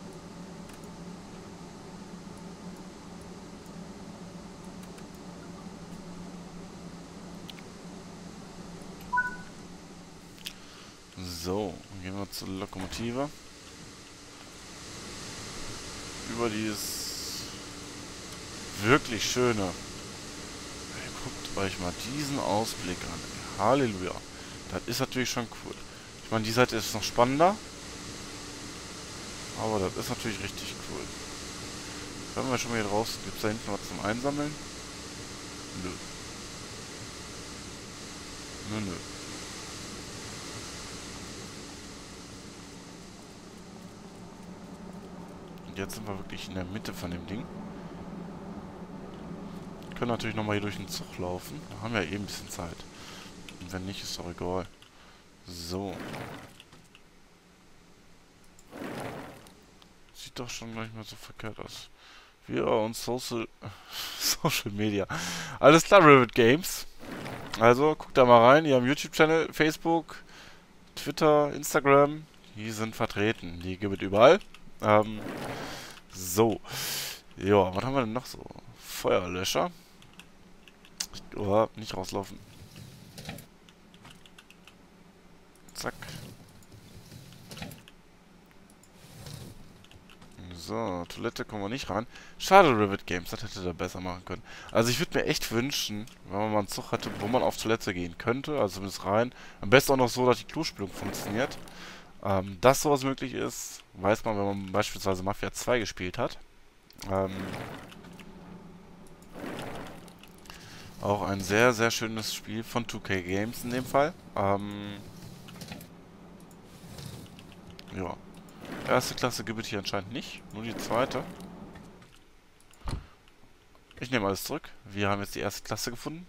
So, dann gehen wir zur Lokomotive. Über dieses wirklich schöne. Guckt euch mal diesen Ausblick an. Halleluja. Das ist natürlich schon cool. Ich meine, die Seite ist noch spannender. Aber das ist natürlich richtig cool. Wenn wir schon mal hier draußen, gibt es da hinten was zum Einsammeln? Nö. Nö. Und jetzt sind wir wirklich in der Mitte von dem Ding. Wir können natürlich nochmal hier durch den Zug laufen. Wir haben ja eh ein bisschen Zeit. Und wenn nicht, ist doch egal. So. Sieht doch schon gar nicht mehr so verkehrt aus. Wir und Social Media. Alles klar, Rivet Games. Also, guckt da mal rein. Die haben YouTube-Channel, Facebook, Twitter, Instagram. Die sind vertreten. Die gibt es überall. So. Ja, was haben wir denn noch so? Feuerlöscher. Nicht rauslaufen. Zack. So, Toilette kommen wir nicht ran. Schade, Rivet Games, das hätte er besser machen können. Also ich würde mir echt wünschen, wenn man mal einen Zug hätte, wo man auf Toilette gehen könnte, also zumindest rein. Am besten auch noch so, dass die Klospülung funktioniert. Dass sowas möglich ist, weiß man, wenn man beispielsweise Mafia 2 gespielt hat. Auch ein sehr, sehr schönes Spiel von 2K Games in dem Fall. Ja. Erste Klasse gibt es hier anscheinend nicht, nur die zweite. Ich nehme alles zurück. Wir haben jetzt die erste Klasse gefunden.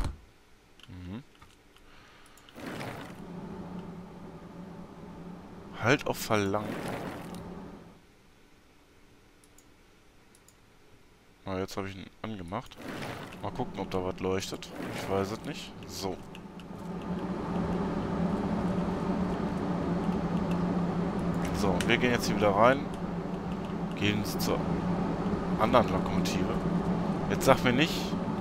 Halt auf Verlangen. Na, jetzt habe ich ihn angemacht. Mal gucken, ob da was leuchtet. Ich weiß es nicht. So. So, wir gehen jetzt hier wieder rein. Gehen zur anderen Lokomotive. Jetzt sag mir nicht.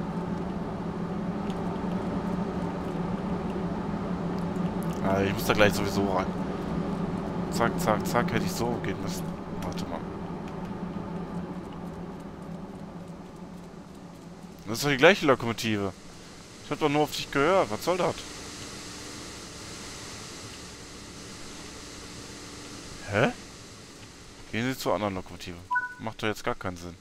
Ah, ich muss da gleich sowieso rein. Zack, zack, zack, hätte ich so gehen müssen. Warte mal. Das ist doch die gleiche Lokomotive. Ich hab doch nur auf dich gehört. Was soll das? Hä? Gehen Sie zur anderen Lokomotive. Macht doch jetzt gar keinen Sinn.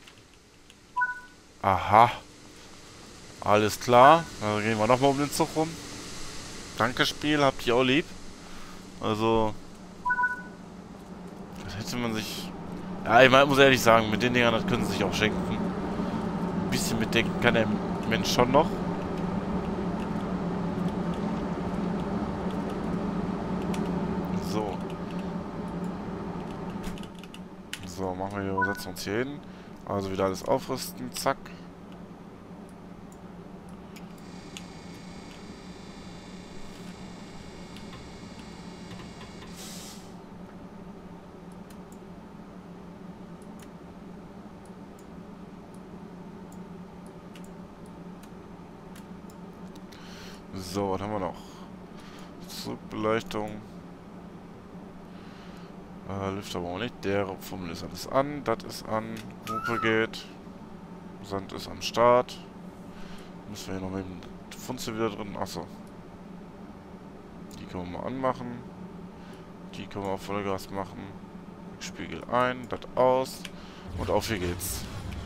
Aha. Alles klar. Dann gehen wir nochmal um den Zug rum. Danke, Spiel. Habt ihr auch lieb. Also... Das hätte man sich... Ja, ich muss ehrlich sagen, mit den Dingern, das können sie sich auch schenken. Ein bisschen mitdenken kann der Mensch schon noch. So. So, machen wir hier, setzen uns hier hin. Also wieder alles aufrüsten, zack. So, was haben wir noch? Zugbeleuchtung. Lüfter brauchen wir nicht. Der Fummel ist alles an. Das ist an. Hupe geht. Sand ist am Start. Müssen wir hier noch mit dem Funzel wieder drin. Achso. Die können wir mal anmachen. Die können wir auf Vollgas machen. Spiegel ein. Das aus. Und auf hier geht's.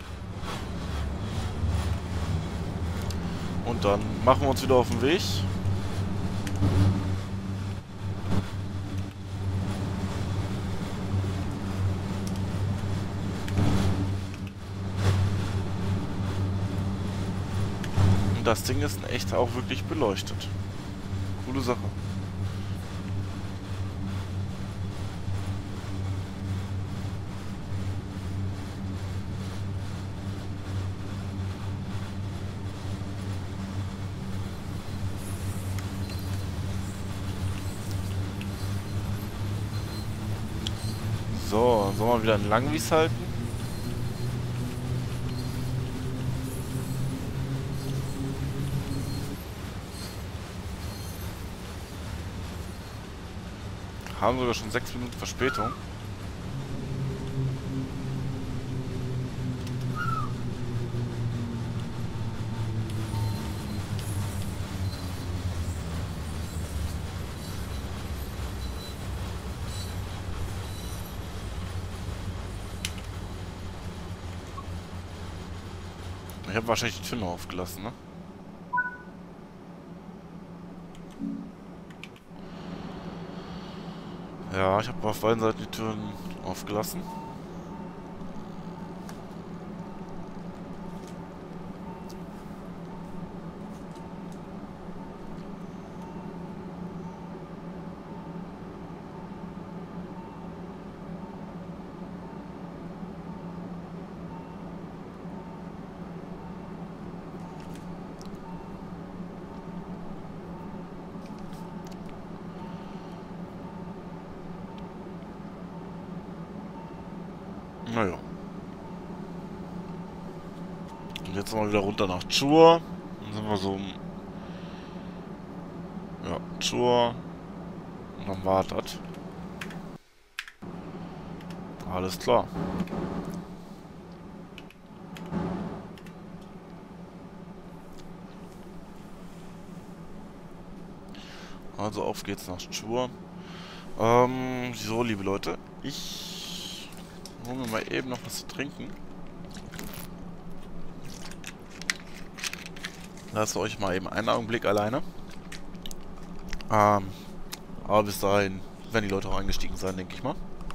Und dann machen wir uns wieder auf den Weg. Und das Ding ist in echt auch wirklich beleuchtet. Coole Sache. So, sollen wir wieder einen Langwies halten? Haben sogar schon 6 Minuten Verspätung. habe wahrscheinlich die Tür noch aufgelassen, ne? Ja, ich habe auf beiden Seiten die Türen aufgelassen. Naja. Und jetzt mal wieder runter nach Chur. Dann sind wir so um... Ja, Chur. Und dann war das. Alles klar. Also auf geht's nach Chur. So, liebe Leute. Ich hole mir mal eben noch was zu trinken. Lasst euch mal eben einen Augenblick alleine. Aber bis dahin werden die Leute auch eingestiegen sein, denke ich mal.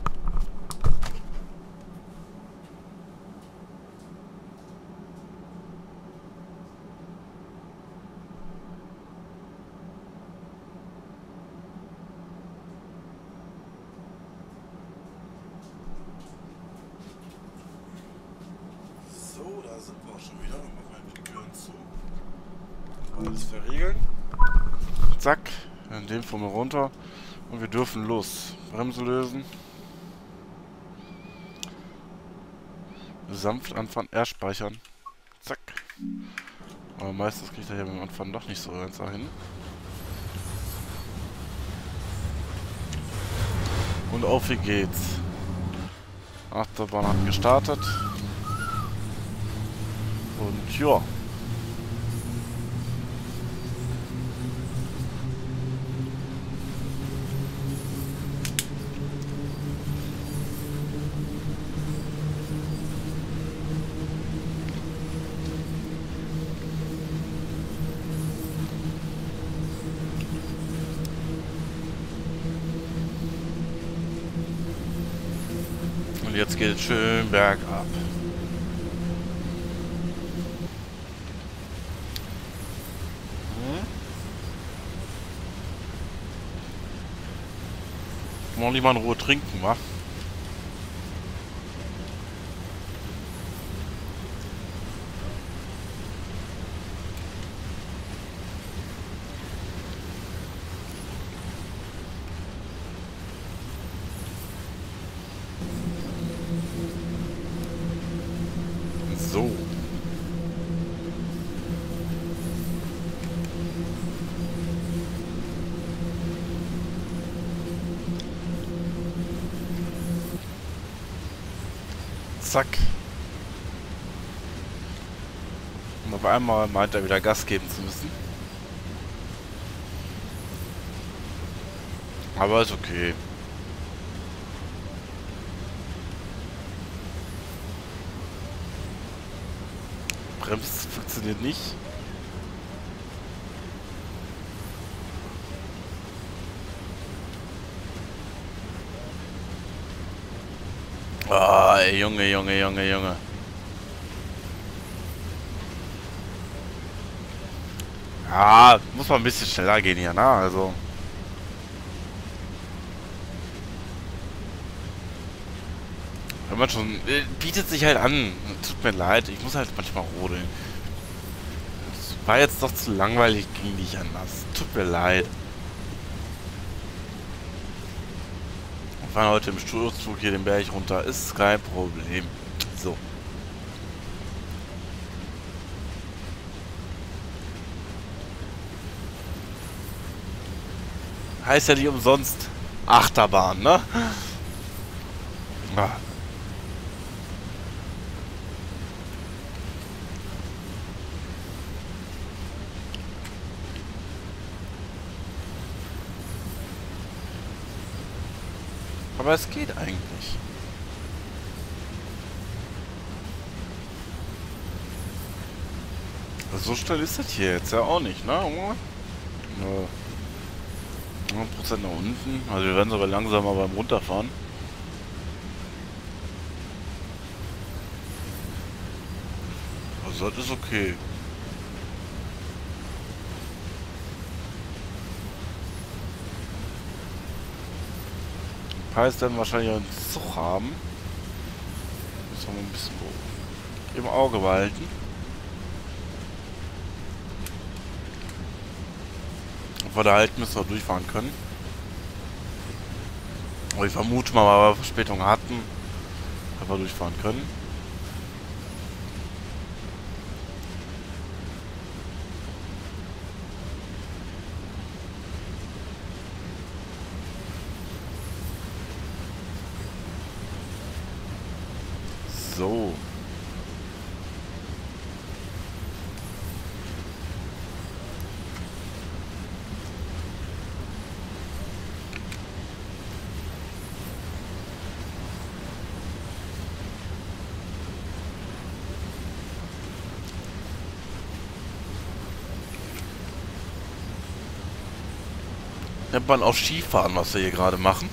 So, da sind wir auch schon wieder. Wir machen die Türen zu. Alles verriegeln. Zack. Dann den von mir runter. Und wir dürfen los. Bremse lösen. Sanft anfahren. R speichern. Zack. Aber meistens kriegt er ja beim Anfahren doch nicht so ganz dahin. Und auf wie geht's. Achterbahn hat gestartet. Und ja. Und jetzt geht es schön bergab. Wollen wir mal in Ruhe trinken, wa? So. Zack. Und auf einmal meint er wieder Gas geben zu müssen. Aber ist okay. Bremst funktioniert nicht. Ah, Junge, Junge, Junge, Junge. Ja, muss mal ein bisschen schneller gehen hier, ne? Also. Wenn man schon... bietet sich halt an. Tut mir leid, ich muss halt manchmal rodeln. Das war jetzt doch zu langweilig, ging nicht anders. Tut mir leid. Wir fahren heute im Sturzflug hier den Berg runter. Ist kein Problem. So. Heißt ja nicht umsonst Achterbahn, ne? Ah. Aber es geht eigentlich. So schnell ist das hier jetzt ja auch nicht, ne? Junge? Ja. 100% nach unten. Also wir werden sogar langsamer beim Runterfahren. Also das ist okay. Heißt dann wahrscheinlich einen Zug haben. Müssen wir mal ein bisschen im Auge behalten. Ob wir da halt müssen wir durchfahren können. Aber ich vermute mal, weil wir Verspätung hatten, dass wir durchfahren können. So. Nennt man auch Skifahren, was wir hier gerade machen.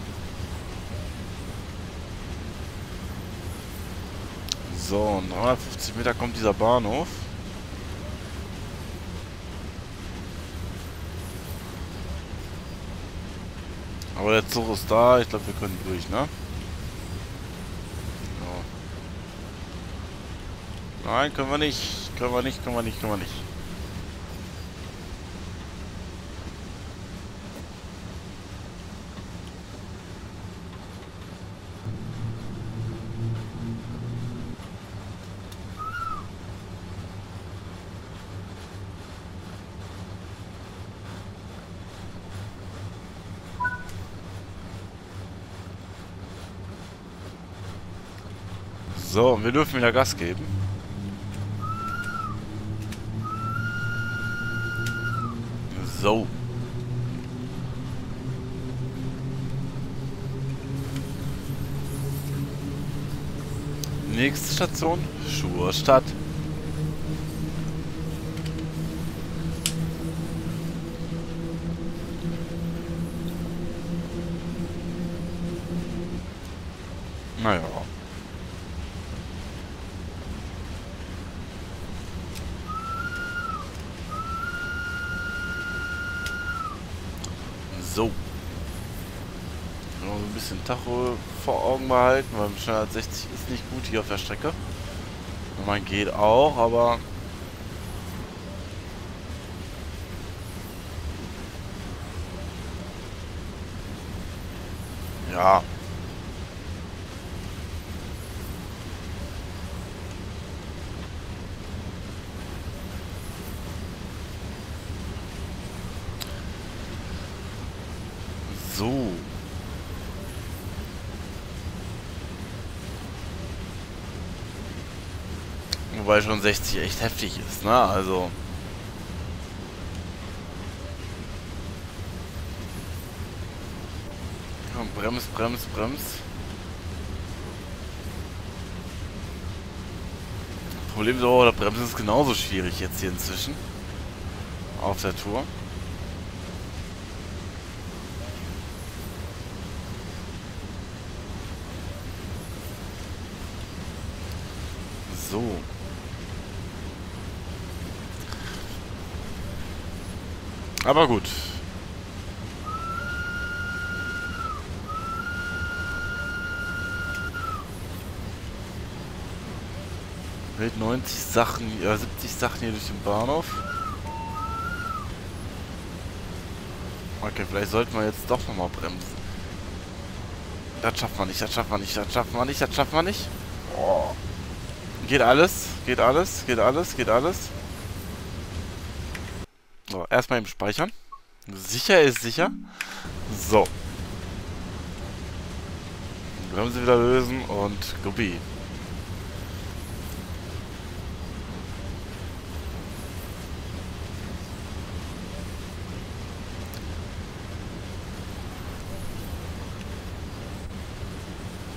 So, in 350 Meter kommt dieser Bahnhof. Aber der Zug ist da. Ich glaube, wir können durch, ne? Ja. Nein, können wir nicht. Können wir nicht, können wir nicht, können wir nicht. So, wir dürfen wieder Gas geben. So. Nächste Station, Schurstadt. Naja. So. Noch ein bisschen Tacho vor Augen behalten, weil schneller als 60 ist nicht gut hier auf der Strecke. Man geht auch, aber ja. So. Wobei schon 60 echt heftig ist, ne? Also. Komm, bremst, bremst, bremst. Problem ist aber, das Bremsen ist genauso schwierig jetzt hier inzwischen. Auf der Tour. So. Aber gut. Mit 90 Sachen, ja 70 Sachen hier durch den Bahnhof. Okay, vielleicht sollten wir jetzt doch nochmal bremsen. Das schaffen wir nicht, das schaffen wir nicht, das schaffen wir nicht, das schaffen wir nicht. Oh. Geht alles, geht alles, geht alles, geht alles. So, erstmal eben speichern. Sicher ist sicher. So. Bremse wieder lösen und Gubi.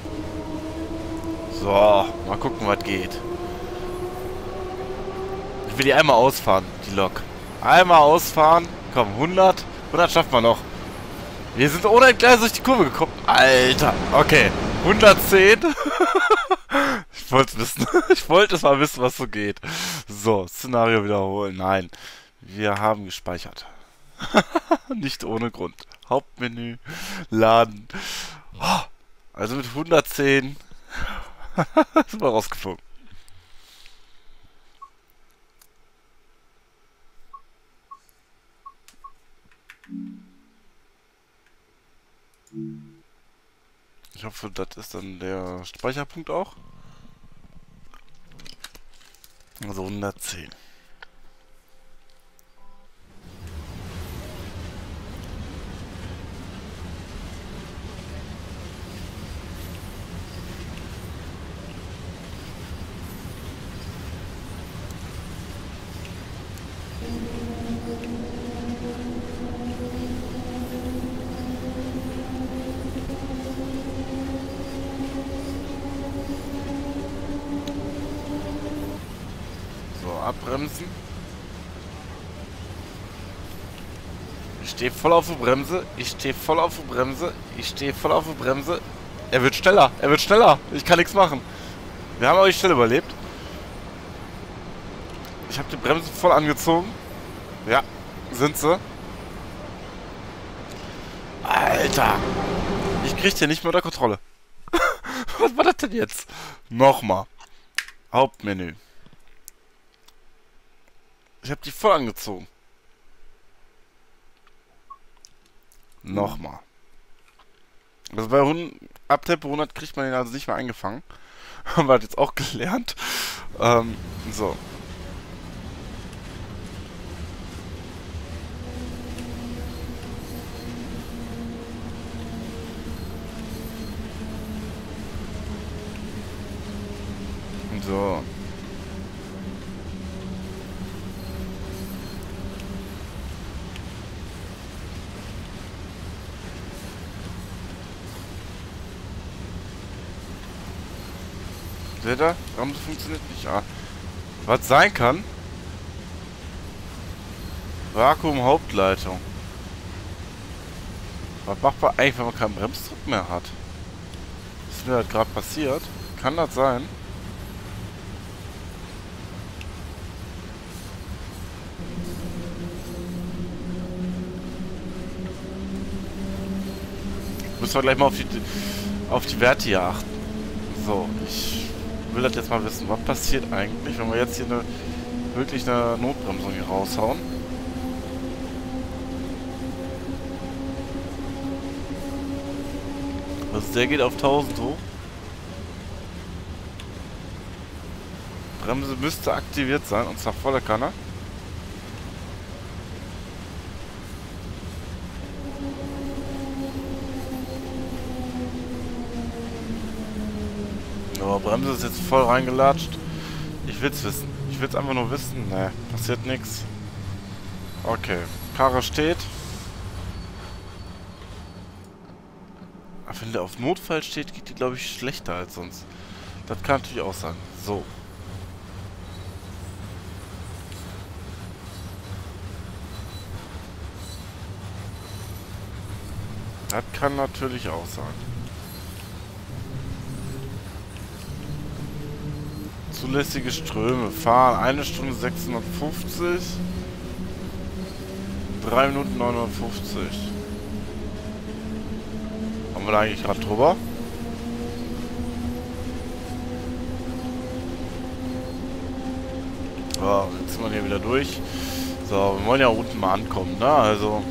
So, mal gucken, was geht. Ich will die einmal ausfahren, die Lok. Einmal ausfahren. Komm, 100. 100 schaffen wir noch. Wir sind ohne Entgleis durch die Kurve gekommen. Alter. Okay. 110. Ich wollte es wissen. Ich wollte es mal wissen, was so geht. So, Szenario wiederholen. Nein. Wir haben gespeichert. Nicht ohne Grund. Hauptmenü. Laden. Oh, also mit 110 sind wir rausgeflogen. Ich hoffe, das ist dann der Speicherpunkt auch. Also 110. Abbremsen. Ich stehe voll auf der Bremse. Ich stehe voll auf der Bremse. Ich stehe voll auf der Bremse. Er wird schneller. Er wird schneller. Ich kann nichts machen. Wir haben euch schnell überlebt. Ich habe die Bremse voll angezogen. Ja, sind sie. Alter. Ich krieg hier nicht mehr unter Kontrolle. Was war das denn jetzt? Nochmal. Hauptmenü. Ich habe die voll angezogen. Nochmal. Also bei 100, ab Tempo 100 kriegt man den also nicht mehr eingefangen. Haben wir das jetzt auch gelernt. So. So. Seht ihr? Warum das funktioniert nicht? Ah. Was sein kann? Vakuum Hauptleitung. Was macht man eigentlich, wenn man keinen Bremsdruck mehr hat? Ist mir das gerade passiert? Kann das sein? Müssen wir gleich mal auf die Werte hier achten. So, ich will das jetzt mal wissen. Was passiert eigentlich, wenn wir jetzt hier wirklich eine Notbremsung hier raushauen? Also der geht auf 1000 hoch. Bremse müsste aktiviert sein, und zwar volle Kanne. Aber Bremse ist jetzt voll reingelatscht. Ich will's wissen. Ich will's einfach nur wissen. Ne, passiert nichts. Okay. Karre steht. Wenn der auf Notfall steht, geht die, glaube ich, schlechter als sonst. Das kann natürlich auch sein. So. Das kann natürlich auch sein. Zulässige Ströme. Fahren 1 Stunde 650. 3 Minuten 950. Haben wir da eigentlich gerade drüber? So, jetzt sind wir hier wieder durch. So, wir wollen ja unten mal ankommen, ne? Also.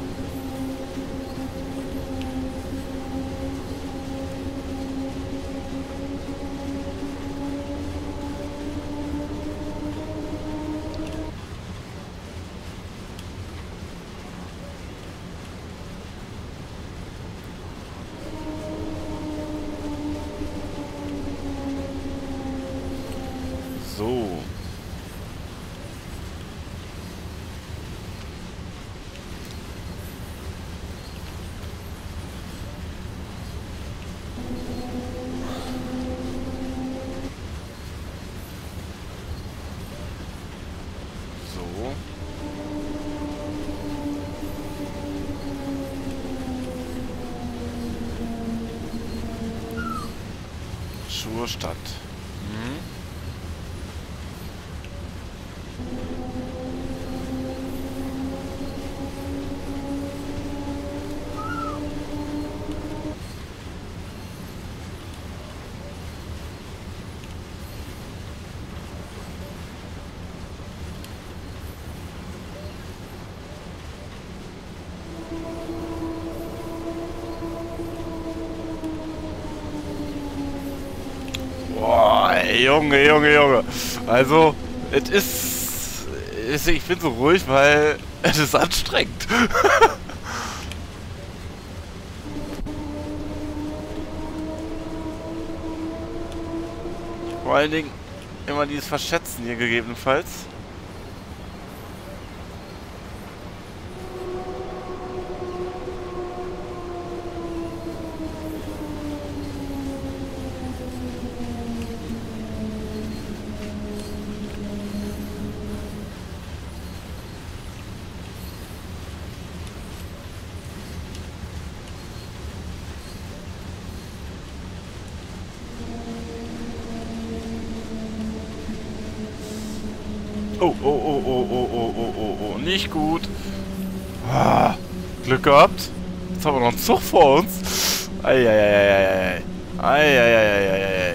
So. Schurstadt. Hm? Boah, ey, Junge, Junge, Junge. Also, es ist... Ich bin so ruhig, weil es ist anstrengend. Vor allen Dingen immer dieses Verschätzen hier gegebenenfalls. Oh, oh, oh, oh, oh, oh, oh, oh, oh, nicht gut. Ah, Glück gehabt. Jetzt haben wir noch einen Zug vor uns. Eieieiei. Eieieiei.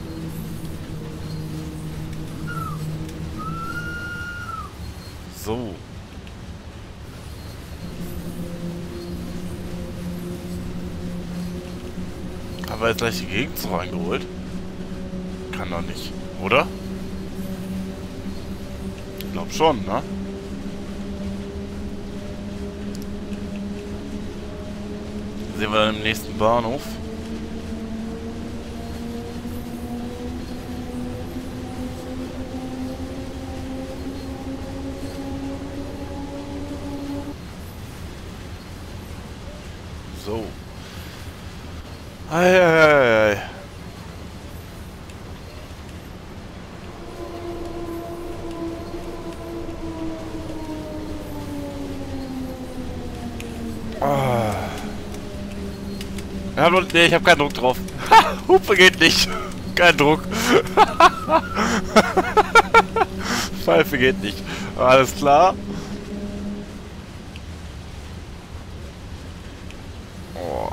So. Haben wir jetzt gleich die Gegend so reingeholt? Kann doch nicht, oder? Ich glaub schon, ne? Sehen wir dann im nächsten Bahnhof. So. Eieiei. Ja, nee, ich habe keinen Druck drauf. Hupe geht nicht. Kein Druck. Pfeife geht nicht. Alles klar. Oh.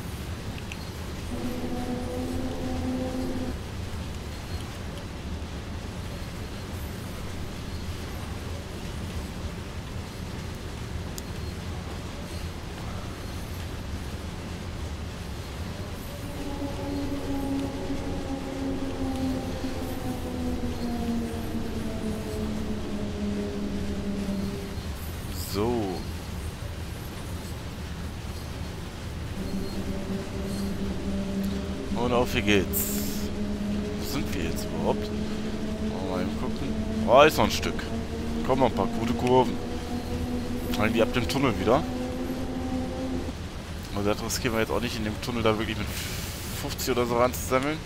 So. Und auf wie geht's. Wo sind wir jetzt überhaupt? Mal eben gucken. Oh, ist noch ein Stück. Kommen noch ein paar gute Kurven. Fallen die ab dem Tunnel wieder. Also das riskieren wir jetzt auch nicht, in dem Tunnel da wirklich mit 50 oder so ranzusammeln.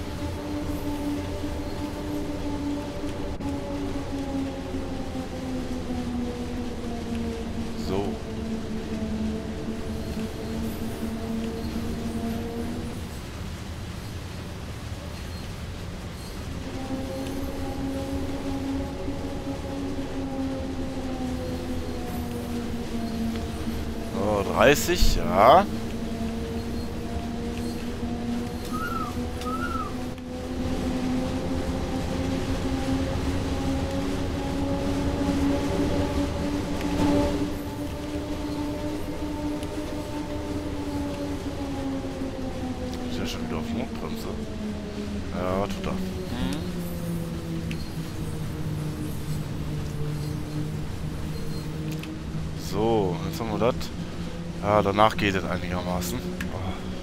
So. So, 30, ja. Ist ja schon wieder auf Notbremse. Ja, tut er. So, jetzt haben wir das. Ja, danach geht es einigermaßen. Oh.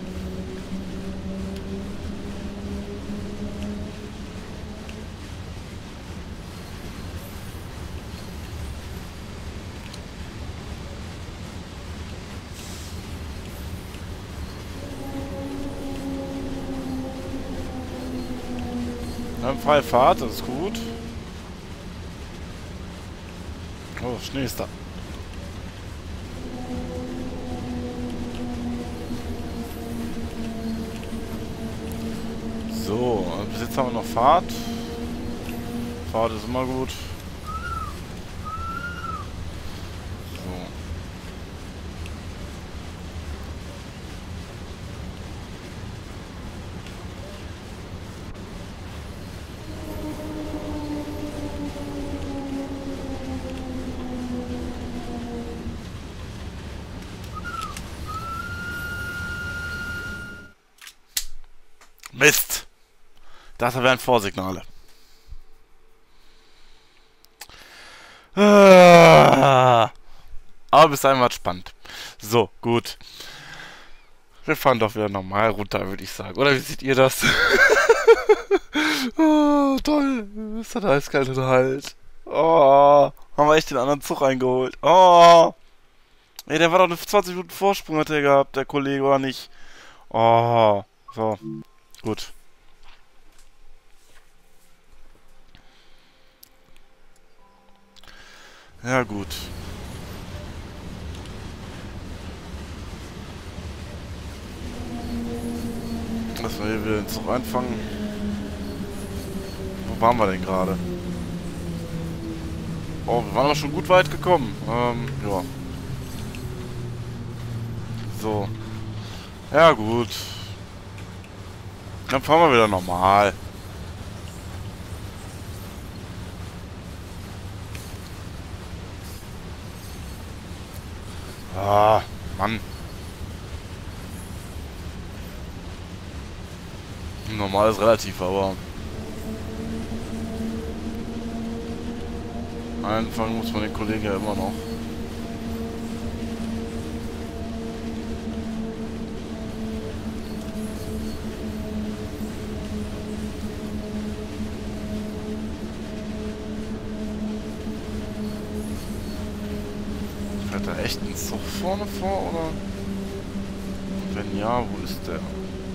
Wir haben freie Fahrt, das ist gut. Oh, Schnee ist da. So, bis jetzt haben wir noch Fahrt. Fahrt ist immer gut. So. Mist! Das wären Vorsignale. Aber bis dahin war es spannend. So, gut. Wir fahren doch wieder normal runter, würde ich sagen. Oder wie seht ihr das? Oh, toll. Ist das eiskalt halt. Oh, haben wir echt den anderen Zug eingeholt. Oh. Ey, der war doch eine 20 Minuten Vorsprung hat der gehabt, der Kollege, oder nicht? Oh. So. Gut. Ja, gut. Lass mal hier wieder den Zug einfangen. Wo waren wir denn gerade? Oh, wir waren aber schon gut weit gekommen. Ja. So. Ja, gut. Dann fahren wir wieder normal. Ah, Mann. Normal ist relativ, aber einfangen muss man den Kollegen ja immer noch. Fährt da echt ein Zug vorne vor, oder? Und wenn ja, wo ist der?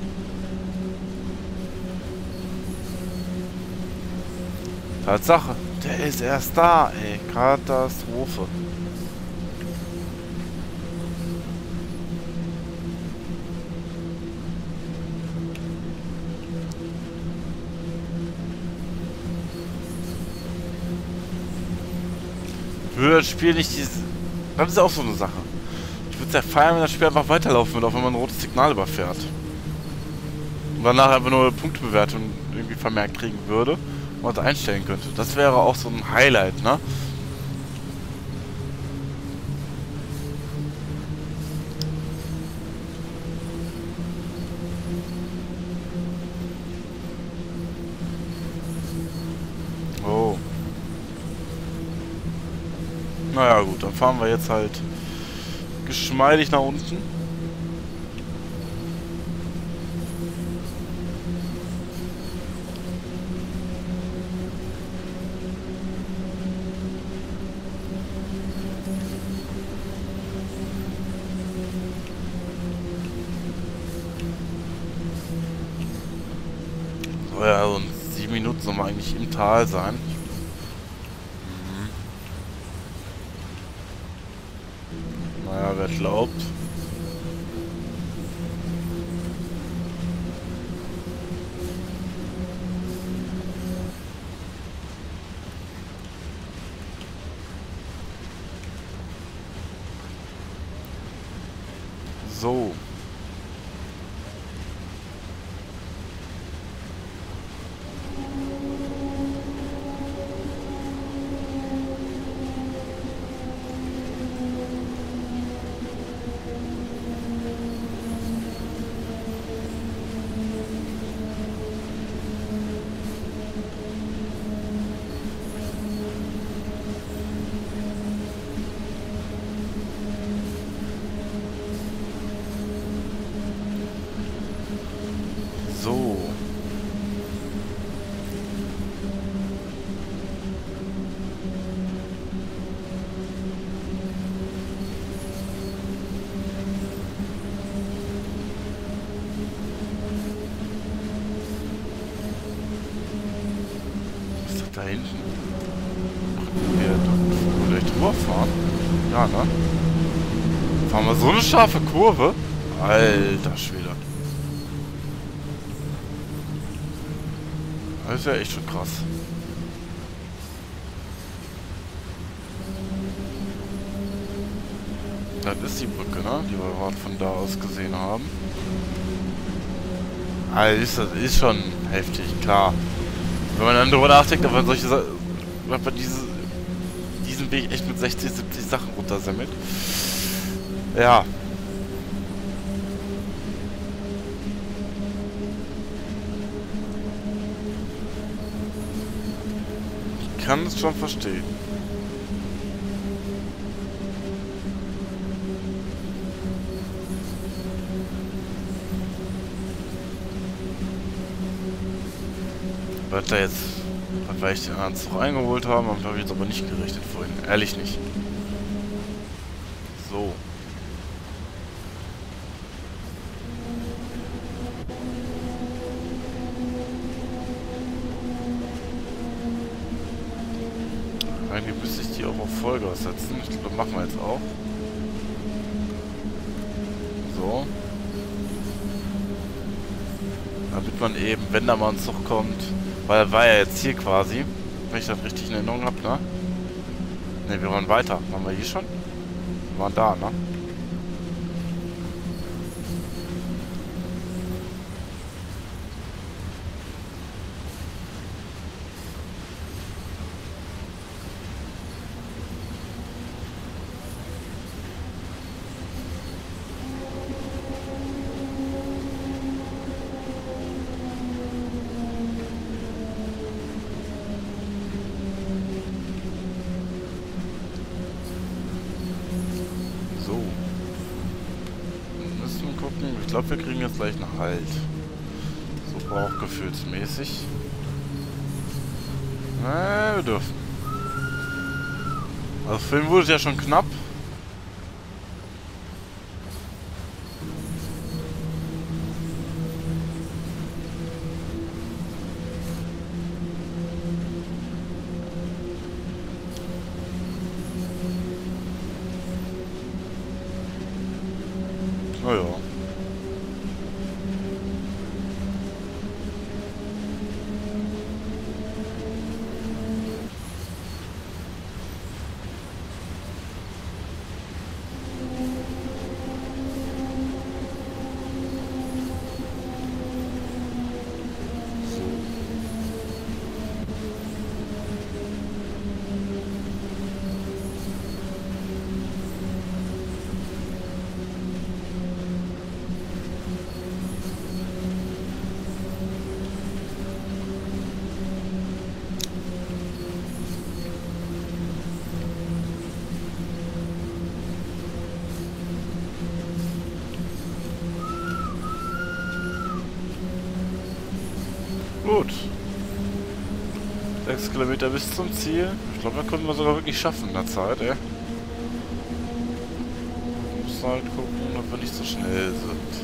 Tatsache, der ist erst da, ey. Katastrophe. Ich würde das Spiel nicht dieses... Das ist auch so eine Sache. Ich würde es ja feiern, wenn das Spiel einfach weiterlaufen würde, auch wenn man ein rotes Signal überfährt. Und danach einfach nur eine Punktebewertung irgendwie vermerkt kriegen würde und man es einstellen könnte. Das wäre auch so ein Highlight, ne? Oh. Naja gut, dann fahren wir jetzt halt geschmeidig nach unten. Soll ja so in 7 Minuten soll man eigentlich im Tal sein. Naja, wer glaubt. So. So. Was ist das da hinten? Wir gleich drüber fahren? Ja, ne? Fahren wir so eine scharfe Kurve? Alter Schwede. Das ist ja echt schon krass. Das ist die Brücke, ne? Die wir gerade von da aus gesehen haben. Also das ist schon heftig, klar. Wenn man dann darüber nachdenkt, ob man ob man diesen Weg echt mit 60, 70 Sachen runtersammelt. Ja. Ich kann es schon verstehen. Weil ich den anderen Zug eingeholt habe ich jetzt aber nicht gerechnet vorhin. Ehrlich nicht. So. Eigentlich müsste ich die auch auf Vollgas setzen. Ich glaube, das machen wir jetzt auch. So. Damit man eben, wenn da mal ein Zug kommt, weil er war ja jetzt hier quasi, wenn ich das richtig in Erinnerung habe, ne? Ne, wir waren weiter. Waren wir hier schon? Wir waren da, ne? Ich glaube, wir kriegen jetzt gleich einen Halt. So bauchgefühlsmäßig. Wir dürfen. Also Film wurde ja schon knapp. Naja. Gut. 6 Kilometer bis zum Ziel. Ich glaube, da können wir sogar wirklich schaffen in der Zeit, ey. Wir müssen halt gucken, ob wir nicht so schnell sind.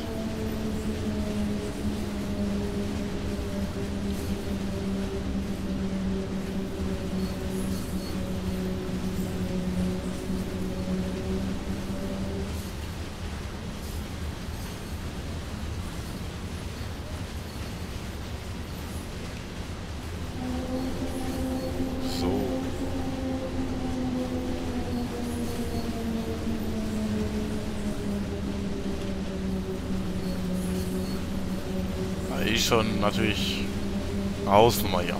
Schon natürlich eine Hausnummer hier.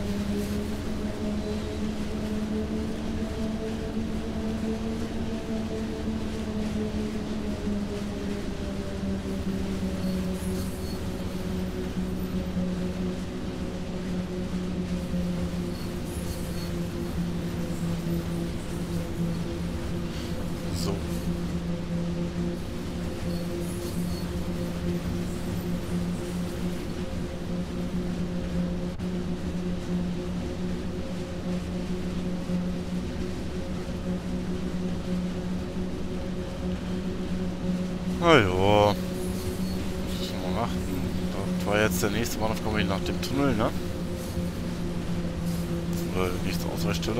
So. Na ja. Mal achten. Das war jetzt der nächste Bahnhof, kommen wir nach dem Tunnel, ne? Oder nächste Ausweichstelle.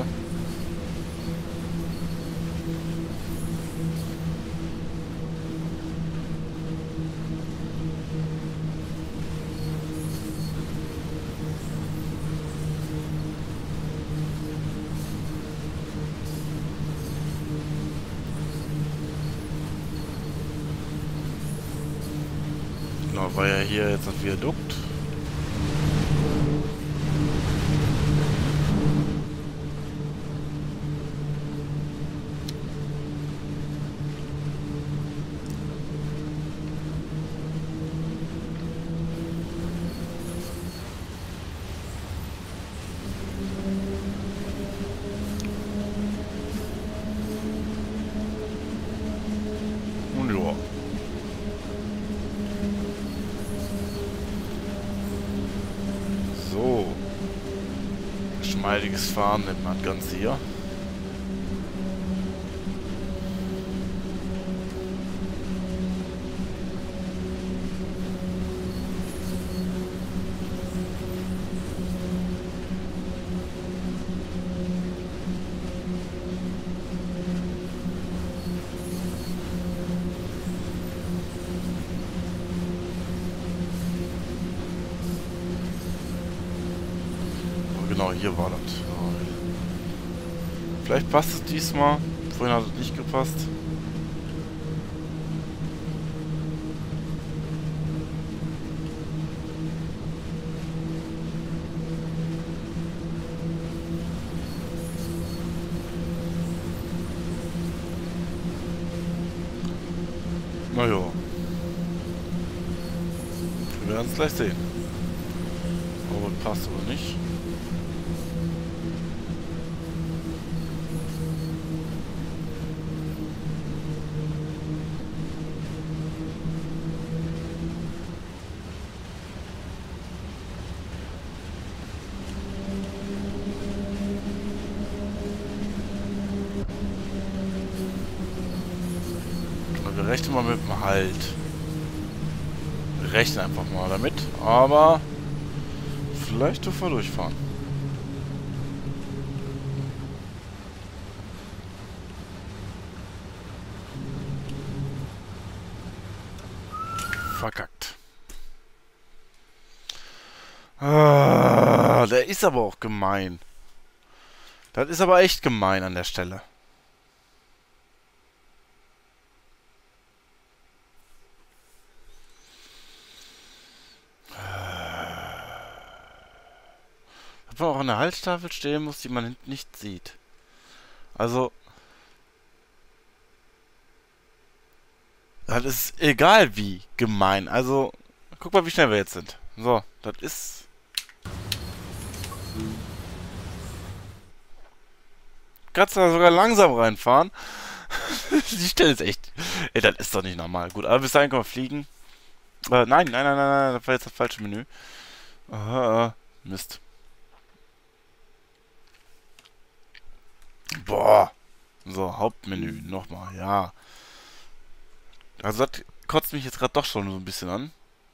war ja hier jetzt das Viadukt. Und ja. So. Geschmeidiges Fahren nennt man das Ganze hier. Genau, hier war das. Vielleicht passt es diesmal. Vorhin hat es nicht gepasst. Naja. Wir werden es gleich sehen. Ob es passt oder nicht. Wir rechnen mal mit dem Halt. Wir rechnen einfach mal damit, aber vielleicht dürfen wir durchfahren. Verkackt. Ah, der ist aber auch gemein. Das ist aber echt gemein an der Stelle. Ob man auch an der Haltestafel stehen muss, die man nicht sieht. Also, das ist egal wie gemein. Also, guck mal, wie schnell wir jetzt sind. So, das ist... Kannst du da sogar langsam reinfahren? Die Stelle ist echt... Ey, das ist doch nicht normal. Gut, aber bis dahin können wir fliegen. Nein, das war jetzt das falsche Menü. Mist. Boah. So, Hauptmenü. Nochmal, ja. Also das kotzt mich jetzt gerade doch schon so ein bisschen an.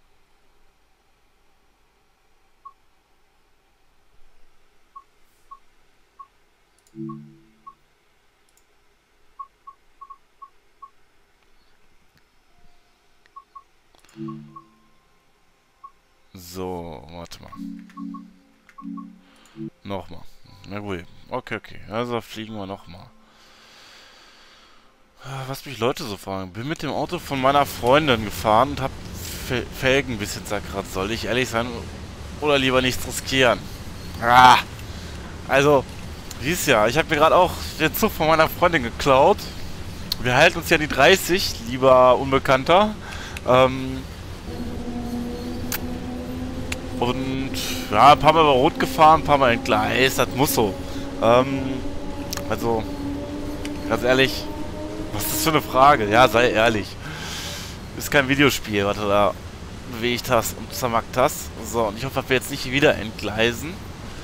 So, warte mal. Nochmal. Na gut. Okay. Also fliegen wir nochmal. Was mich Leute so fragen. Bin mit dem Auto von meiner Freundin gefahren und hab Felgen ein bisschen zerkratzt. Soll ich ehrlich sein oder lieber nichts riskieren? Also, siehst ja, ich habe mir gerade auch den Zug von meiner Freundin geklaut. Wir halten uns ja die 30, lieber Unbekannter. Und ja, ein paar Mal über Rot gefahren, ein paar Mal entgleist, das muss so. Also, ganz ehrlich, was ist das für eine Frage? Ja, sei ehrlich. Ist kein Videospiel, was du da bewegt hast und zermackt hast. So, und ich hoffe, dass wir jetzt nicht wieder entgleisen.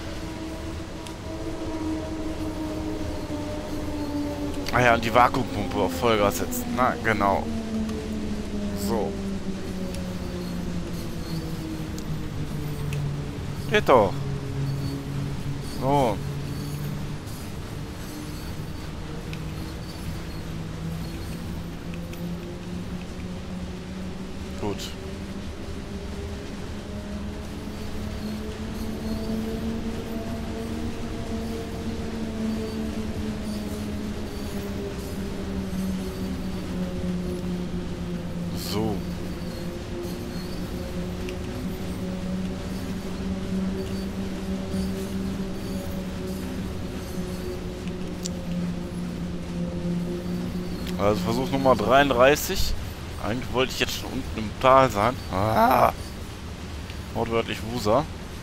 Ah ja, und die Vakuumpumpe auf Vollgas setzen. Na, genau. So. Geht doch. So. Gut. So. Also Versuch Nummer 33. Eigentlich wollte ich jetzt schon unten im Tal sein. Ah, wortwörtlich Wusa.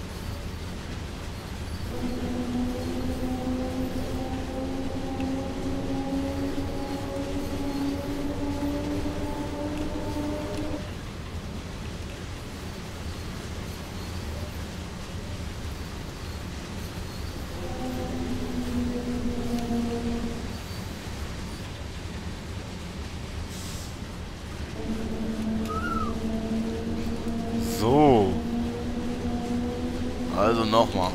So. Also nochmal.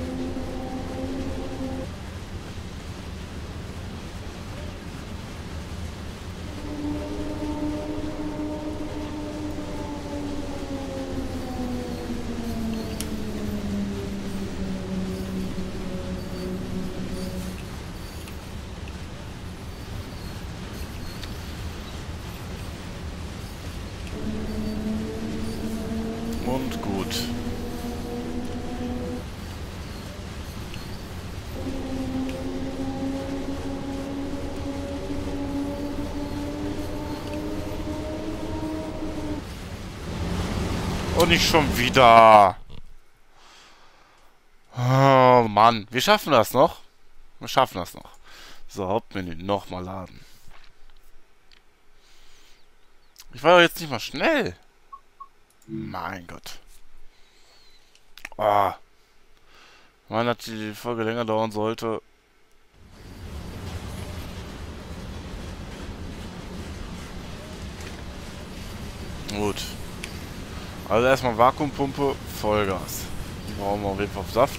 Und gut. Und nicht schon wieder. Oh Mann, wir schaffen das noch. Wir schaffen das noch. So, Hauptmenü, nochmal laden. Ich war doch jetzt nicht mal schnell. Mein Gott. Oh. Ich meine, dass die Folge länger dauern sollte. Gut. Also erstmal Vakuumpumpe, Vollgas. Die brauchen wir auf jeden Fall auf Saft.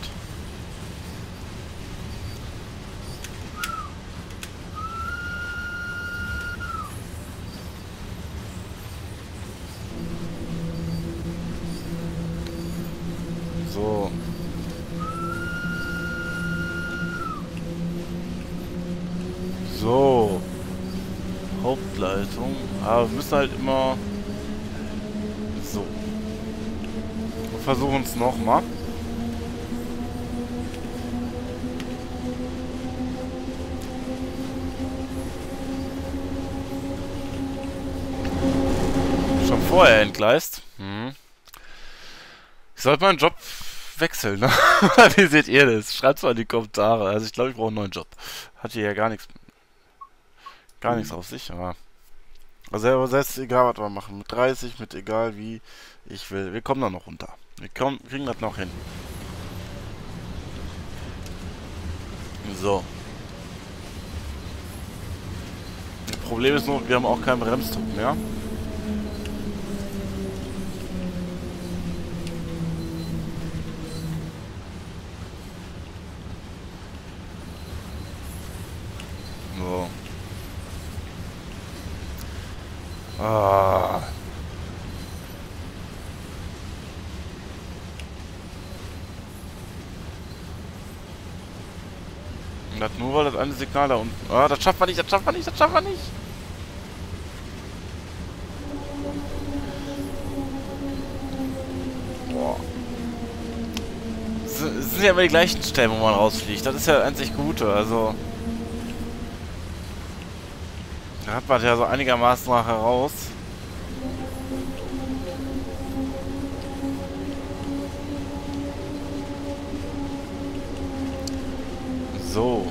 So. So. Hauptleitung. Aber wir müssen halt immer... So. Wir versuchen es nochmal. Schon vorher entgleist. Ich sollte meinen Job wechseln, ne? Wie seht ihr das? Schreibt es mal in die Kommentare. Also ich glaube, ich brauche einen neuen Job. Hat hier ja gar nichts auf sich, aber... Also das ist egal, was wir machen. Mit 30, mit egal wie ich will. Wir kommen da noch runter. Wir kriegen das noch hin. So. Das Problem ist nur, wir haben auch keinen Bremsdruck mehr. So. Ah. Und das nur, weil das eine Signal da unten... Ah, das schafft man nicht, das schafft man nicht, das schafft man nicht. Boah. Es sind ja immer die gleichen Stellen, wo man rausfliegt. Das ist ja einzig Gute, also... Da hat man ja so einigermaßen nachher raus. So.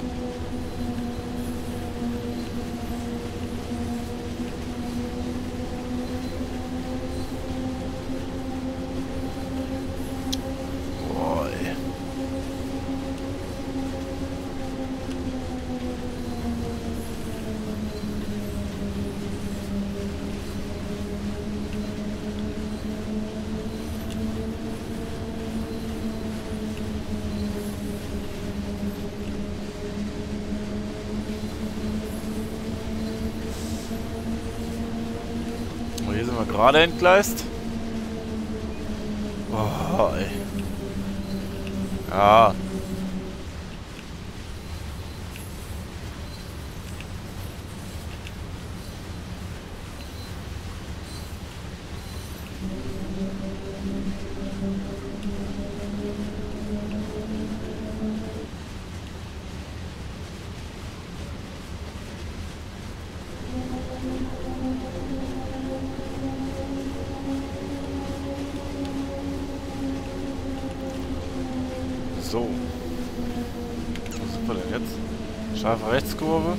Boah, ey. Hier sind wir gerade entgleist. Oh, ey. Ja. So. Wo sind wir denn jetzt? Scharfe Rechtskurve.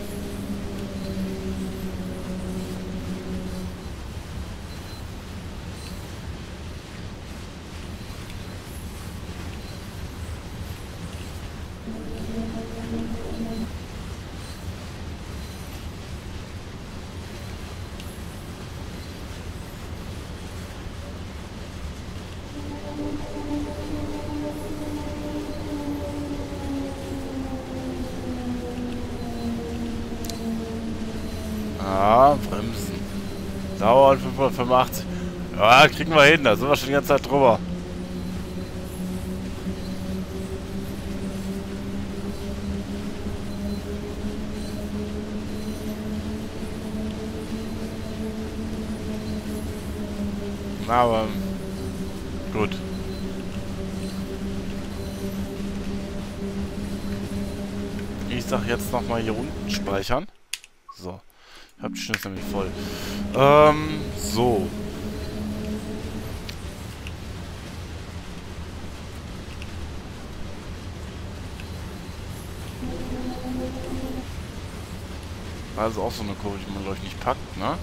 Ah, bremsen. Dauer 585. Ja, kriegen wir hin. Da sind wir schon die ganze Zeit drüber. Aber gut. Ich sag jetzt nochmal hier unten speichern. So. Ich hab die Schnitzel nämlich voll. So. Also auch so eine Kurve, die man, glaube ich, nicht packt, ne?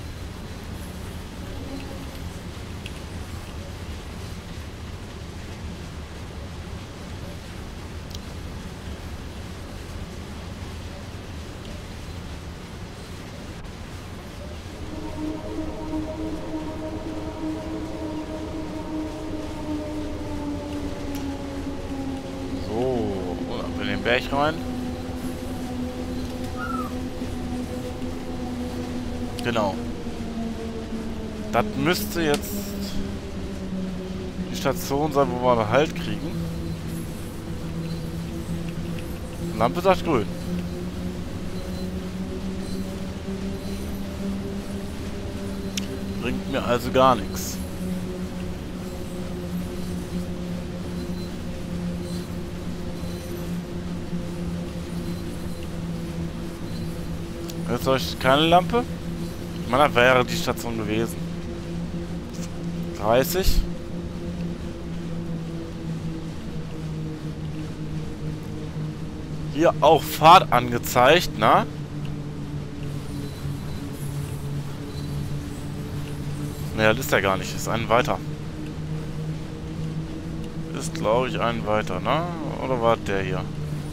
Berg rein. Genau. Das müsste jetzt die Station sein, wo wir Halt kriegen. Lampe sagt grün. Bringt mir also gar nichts. Jetzt euch keine Lampe? Ich meine, das wäre die Station gewesen. 30. Hier auch Fahrt angezeigt, na? Ne, das ist ja gar nicht. Ist ein weiter. Ist, glaube ich, ein weiter, ne? Oder war der hier?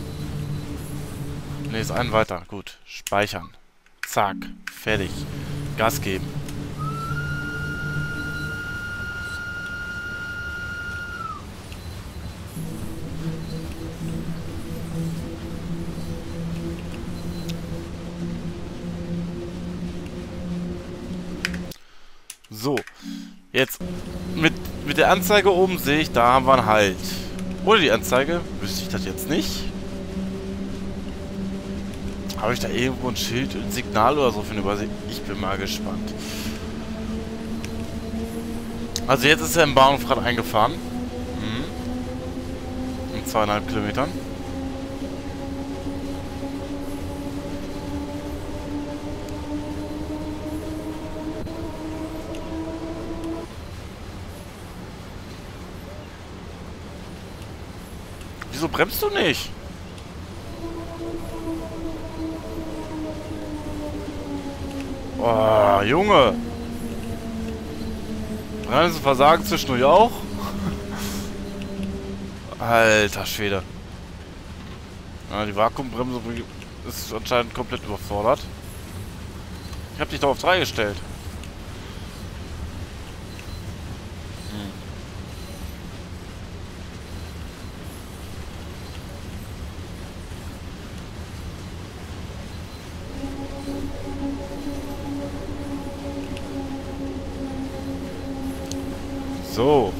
Ne, ist ein weiter. Gut. Speichern. Zack. Fertig. Gas geben. So. Jetzt mit der Anzeige oben sehe ich, da haben wir einen Halt. Ohne die Anzeige wüsste ich das jetzt nicht. Habe ich da irgendwo ein Schild, ein Signal oder so für eine Übersicht? Ich bin mal gespannt. Also jetzt ist er im Bahnhof gerade eingefahren. In 2,5 Kilometern. Wieso bremst du nicht? Oh, Junge! Bremsen versagen zwischendurch auch? Alter Schwede. Ja, die Vakuumbremse ist anscheinend komplett überfordert. Ich habe dich doch auf 3 gestellt. So.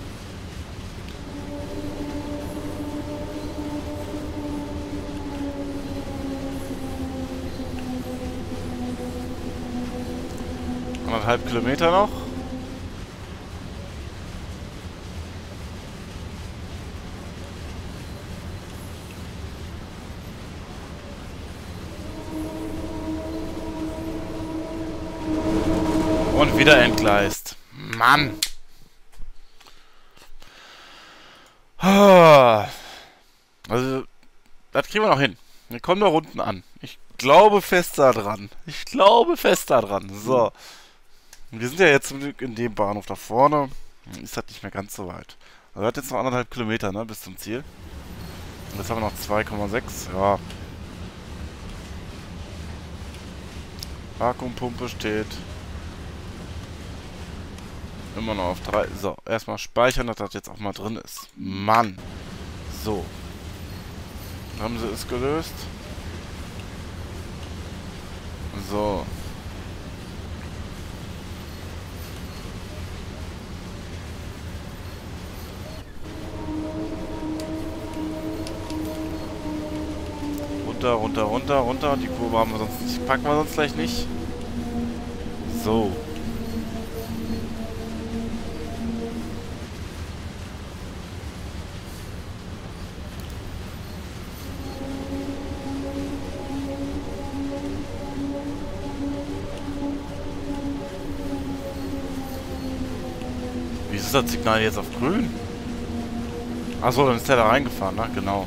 Anderthalb Kilometer noch. Und wieder entgleist. Mann! Also, das kriegen wir noch hin. Wir kommen da unten an. Ich glaube fest daran. Ich glaube fest daran. So. Wir sind ja jetzt zum Glück in dem Bahnhof da vorne. Ist halt nicht mehr ganz so weit. Also, hat jetzt noch 1,5 Kilometer, ne, bis zum Ziel. Und jetzt haben wir noch 2,6. Ja. Vakuumpumpe steht immer noch auf 3. So, erstmal speichern, dass das jetzt auch mal drin ist. Mann. So. Haben sie es gelöst? So. Runter, runter, runter, runter. Die Kurve haben wir sonst nicht, packen wir sonst gleich nicht. So. Wieso ist das Signal jetzt auf grün? Achso, dann ist der da reingefahren, ne? Genau.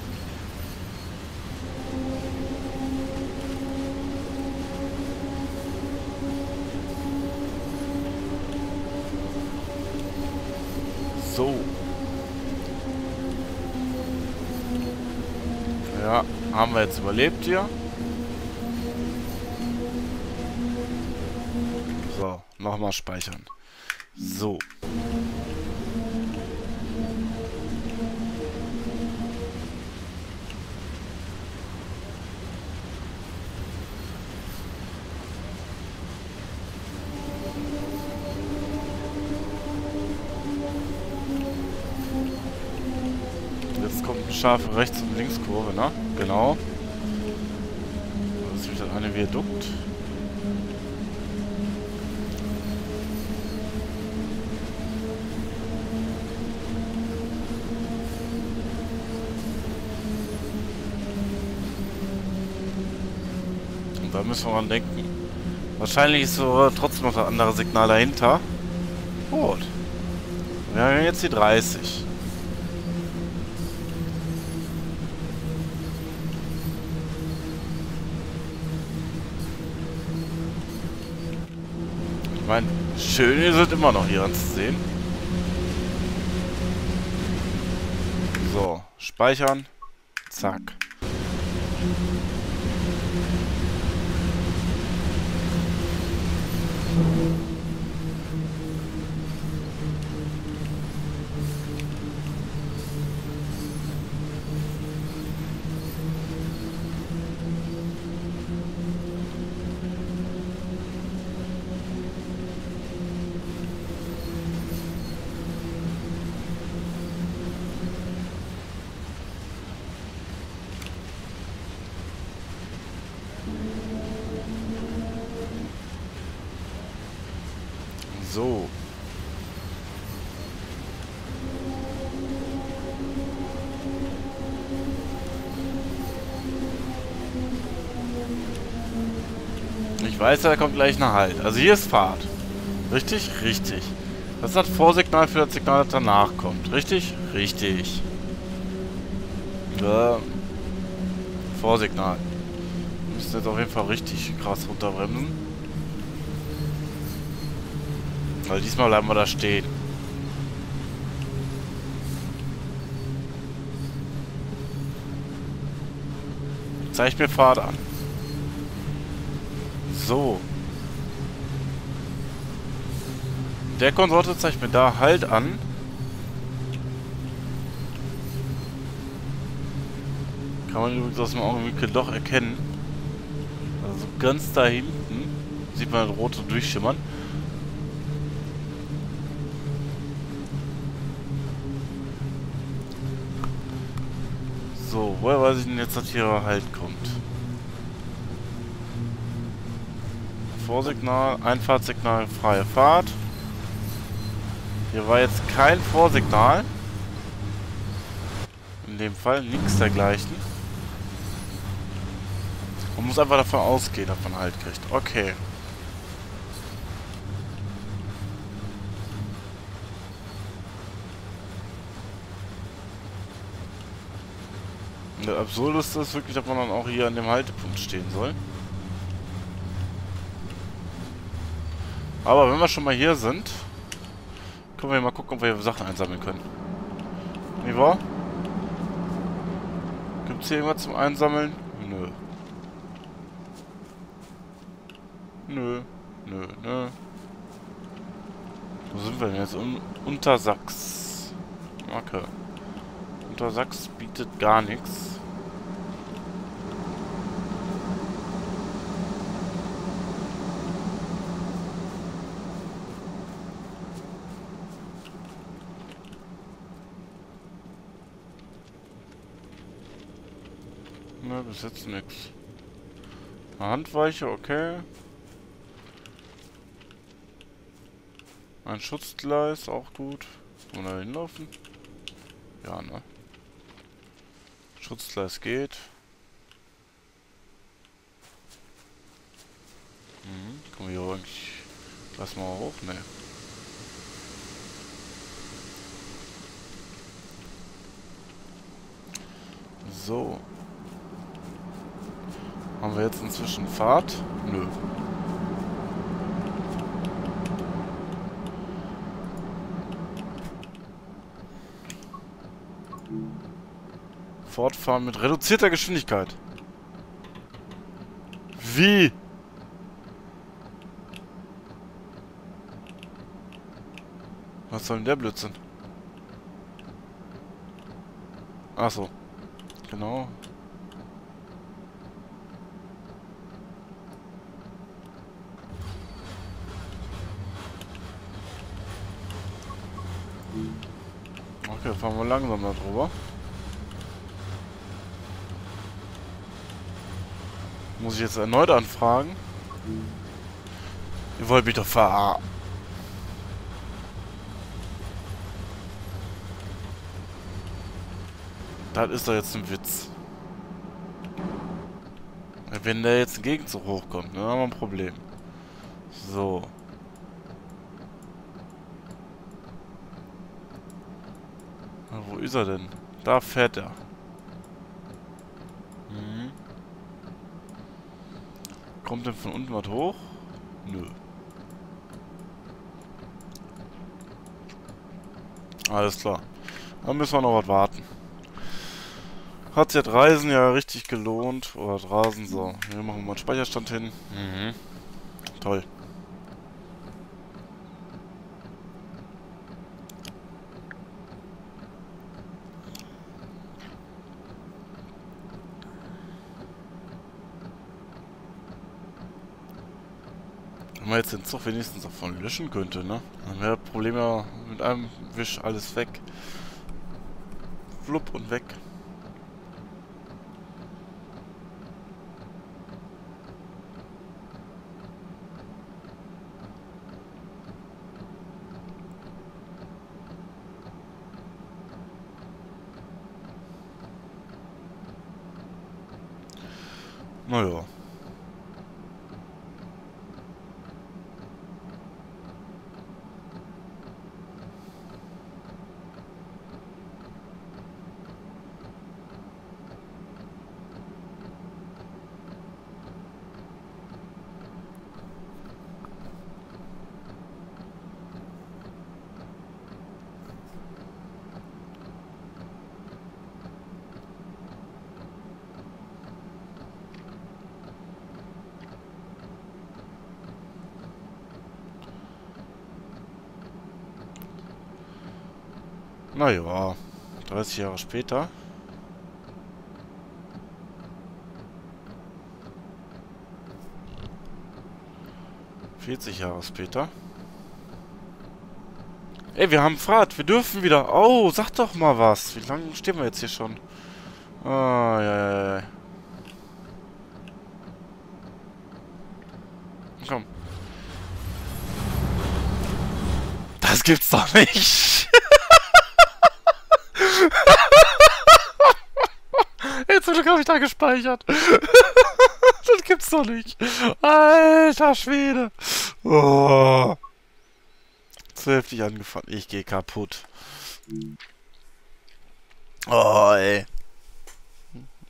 So. Ja, haben wir jetzt überlebt hier. So, nochmal speichern. So. Jetzt kommt eine scharfe Rechts- und Linkskurve, ne? Genau. Das ist wieder eine Viadukt. Und da müssen wir dran denken. Wahrscheinlich ist so trotzdem noch das andere Signal dahinter. Gut. Wir haben jetzt die 30. Ich meine, schön ist es immer noch hier anzusehen. So, speichern. Zack. So. Ich weiß, da kommt gleich eine Halt. Also hier ist Fahrt. Richtig? Richtig. Das ist das Vorsignal für das Signal, das danach kommt. Richtig? Richtig. Ja. Vorsignal. Wir müssen jetzt auf jeden Fall richtig krass runterbremsen. Weil diesmal bleiben wir da stehen. Zeig mir Fahrt an. So. Der Konsorte zeigt mir da Halt an. Kann man übrigens aus dem Augenwinkel doch erkennen. Also ganz da hinten sieht man das rote durchschimmern. So, woher weiß ich denn jetzt, dass hier Halt kommt? Vorsignal, Einfahrtsignal, freie Fahrt. Hier war jetzt kein Vorsignal. In dem Fall nichts dergleichen. Man muss einfach davon ausgehen, dass man Halt kriegt. Okay. Das Absurdeste ist wirklich, dass man dann auch hier an dem Haltepunkt stehen soll. Aber wenn wir schon mal hier sind, können wir mal gucken, ob wir hier Sachen einsammeln können. Nicht wahr? Gibt es hier irgendwas zum Einsammeln? Nö. Nö. Nö, nö. Wo sind wir denn jetzt? Untersachs. Okay. Untersachs bietet gar nichts. Ne, bis jetzt nichts. Eine Handweiche, okay. Ein Schutzgleis, auch gut. Wollen wir da hinlaufen? Ja, ne? Schutzgleis geht. Kommen wir hier eigentlich... Lass mal hoch? Ne. So. Haben wir jetzt inzwischen Fahrt? Nö. Fortfahren mit reduzierter Geschwindigkeit. Wie? Was soll denn der Blödsinn? Ach so. Genau. Okay, fahren wir langsam da drüber. Muss ich jetzt erneut anfragen? Ihr wollt mich doch verarschen. Das ist doch jetzt ein Witz. Wenn der jetzt ein Gegenzug hochkommt, dann haben wir ein Problem. So. Na, wo ist er denn? Da fährt er. Kommt denn von unten was hoch? Nö. Alles klar. Dann müssen wir noch was warten. Hat sich das Reisen ja richtig gelohnt. Oder das Rasen, so. Hier machen wir mal einen Speicherstand hin. Toll. Wenn man jetzt den Zug wenigstens davon löschen könnte, ne? Dann wäre das Problem ja mit einem Wisch alles weg. Flupp und weg. Naja. Naja, 30 Jahre später. ,40 Jahre später. Ey, wir haben Fahrt, wir dürfen wieder. Oh, sag doch mal was. Wie lange stehen wir jetzt hier schon? Ah, ja. Komm. Das gibt's doch nicht. Jetzt zum Glück habe ich da gespeichert. Das gibt's doch nicht. Alter Schwede. Oh. Zu heftig angefangen. Ich gehe kaputt. Oh, ey.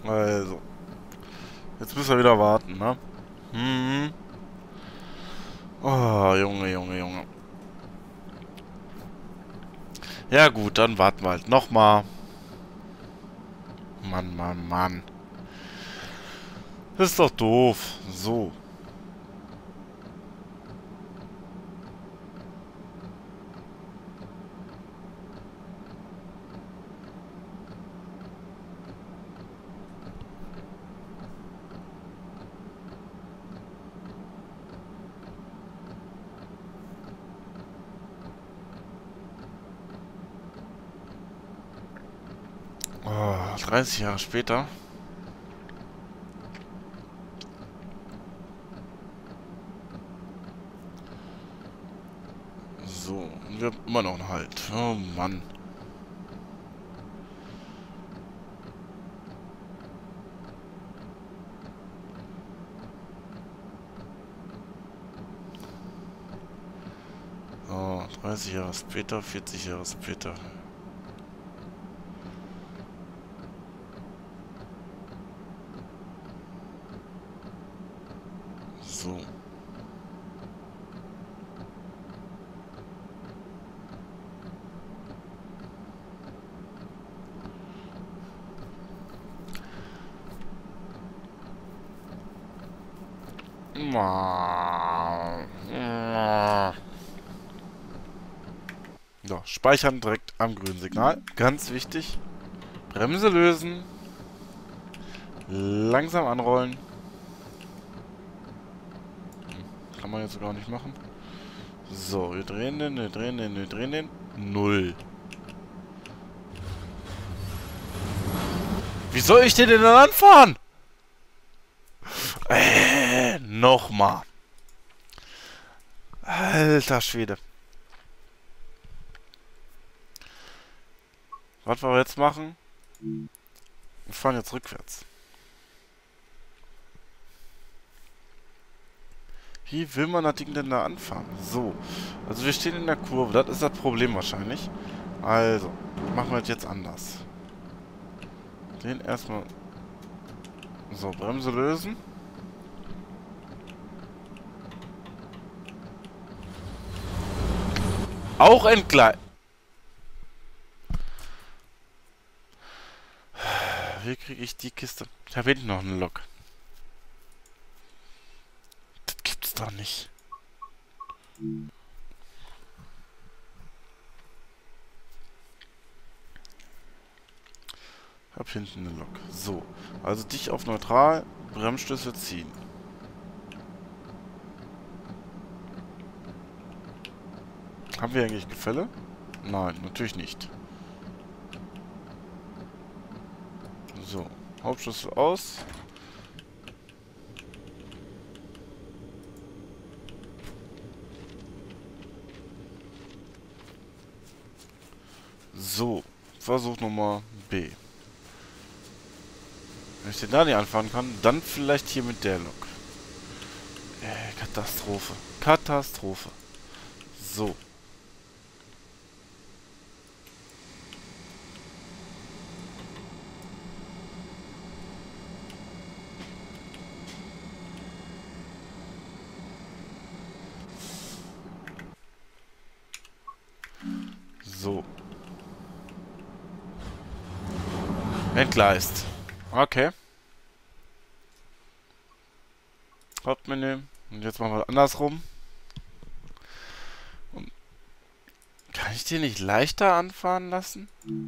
Also. Jetzt müssen wir wieder warten, ne? Oh, Junge, Junge, Junge. Ja gut, dann warten wir halt nochmal. Mann, Mann, Mann. Das ist doch doof. So. Oh, 30 Jahre später. So, und wir haben immer noch einen Halt. Oh Mann. Oh, 30 Jahre später, 40 Jahre später. So. So, speichern direkt am grünen Signal. Ganz wichtig. Bremse lösen. Langsam anrollen. Kann man jetzt sogar nicht machen. So, wir drehen den, wir drehen den, wir drehen den. 0. Wie soll ich den denn dann anfahren? Nochmal. Alter Schwede. Was wir jetzt machen? Wir fahren jetzt rückwärts. Wie will man das Ding denn da anfahren? So. Also wir stehen in der Kurve. Das ist das Problem wahrscheinlich. Also. Machen wir das jetzt anders. Den erstmal. So, Bremse lösen. Auch entgleiten. Wie kriege ich die Kiste? Ich habe hinten noch eine Lok. Das gibt's doch nicht. Hab hinten eine Lok. So. Also dich auf neutral, Bremsstöße ziehen. Haben wir eigentlich Gefälle? Nein, natürlich nicht. So. Hauptschlüssel aus. So. Versuch Nummer B. Wenn ich den da nicht anfahren kann, dann vielleicht hier mit der Lok. Katastrophe. Katastrophe. So. So. Entgleist. Okay. Hauptmenü. Und jetzt machen wir andersrum. Und kann ich den nicht leichter anfahren lassen?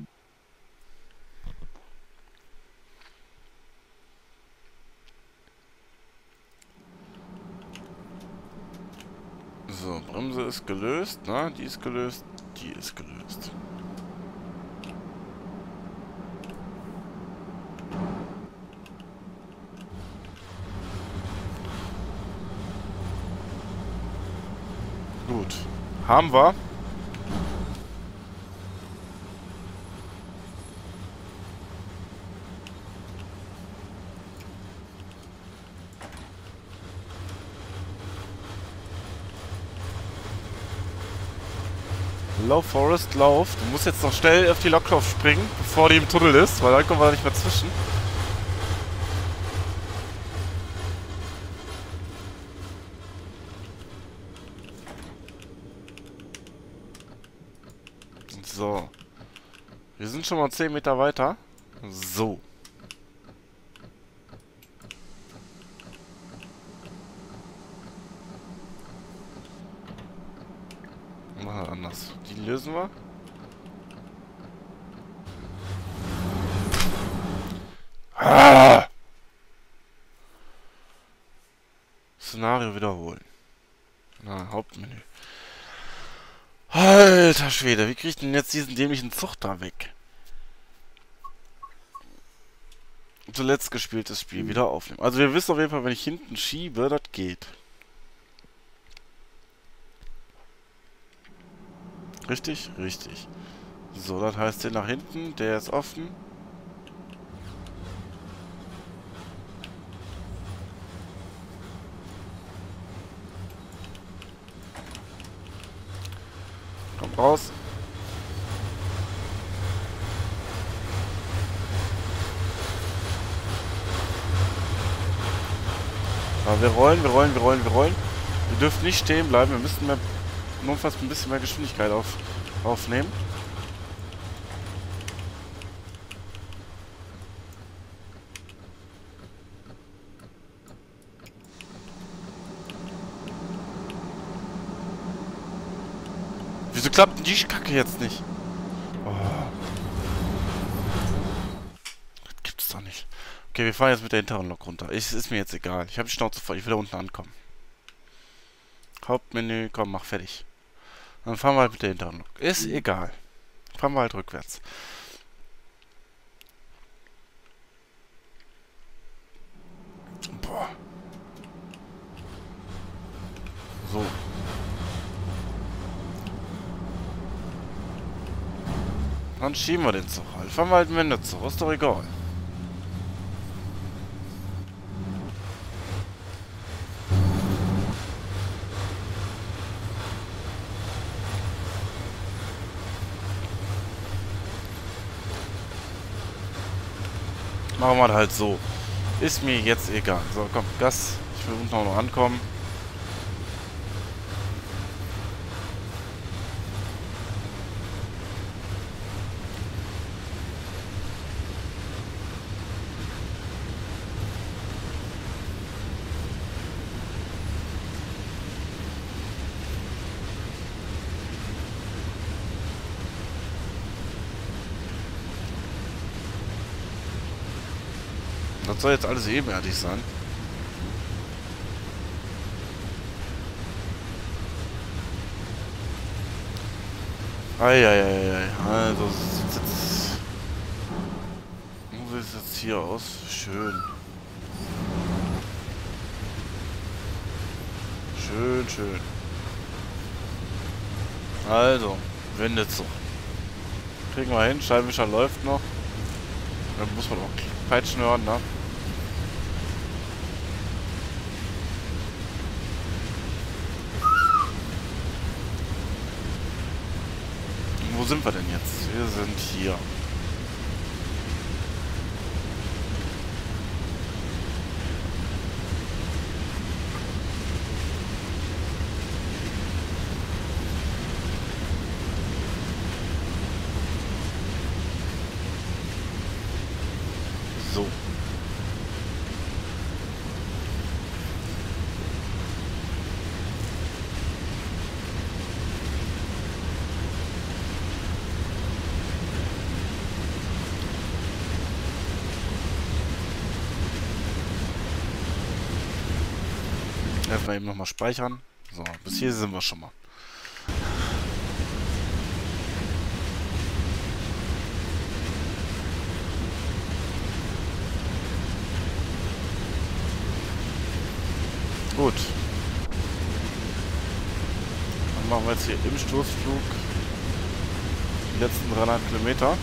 So, Bremse ist gelöst, ne? Die ist gelöst, die ist gelöst. Gut. Haben wir. Lauf, Forest, lauf. Du musst jetzt noch schnell auf die Lok springen, bevor die im Tunnel ist, weil dann kommen wir da nicht mehr zwischen. Wir sind schon mal 10 Meter weiter. So. Machen wir anders. Die lösen wir. Ah! Szenario wiederholen. Na, Hauptmenü. Alter Schwede, wie krieg ich denn jetzt diesen dämlichen Zug da weg? Zuletzt gespieltes Spiel wieder aufnehmen. Also wir wissen auf jeden Fall, wenn ich hinten schiebe, das geht. Richtig? Richtig. So, das heißt, den nach hinten, der ist offen. Komm raus. Aber wir rollen, wir rollen, wir rollen, wir rollen. Wir dürfen nicht stehen bleiben. Wir müssen mehr, notfalls ein bisschen mehr Geschwindigkeit aufnehmen. Wieso klappt denn die Kacke jetzt nicht? Oh. Das gibt's doch nicht. Okay, wir fahren jetzt mit der hinteren Lok runter. Ist mir jetzt egal. Ich habe die Schnauze voll. Ich will da unten ankommen. Hauptmenü, komm, mach fertig. Dann fahren wir halt mit der hinteren Lok. Ist egal. Fahren wir halt rückwärts. Boah. So. Dann schieben wir den Zug halt. Fahren wir halt einen Wendezug. Ist doch egal. Machen wir halt so. Ist mir jetzt egal. So, komm, Gas. Ich will unten auch noch ankommen. Das soll jetzt alles ebenerdig sein. Eieiei. Also, sieht jetzt. Wo sieht es jetzt hier aus? Schön. Schön, schön. Also, Wendezug. Kriegen wir hin. Scheibenwischer läuft noch. Dann muss man auch Peitschen hören, ne? Wo sind wir denn jetzt? Wir sind hier. So. Erstmal eben nochmal speichern. So, bis hier sind wir schon mal. Gut. Dann machen wir jetzt hier im Stoßflug die letzten 300 Kilometer.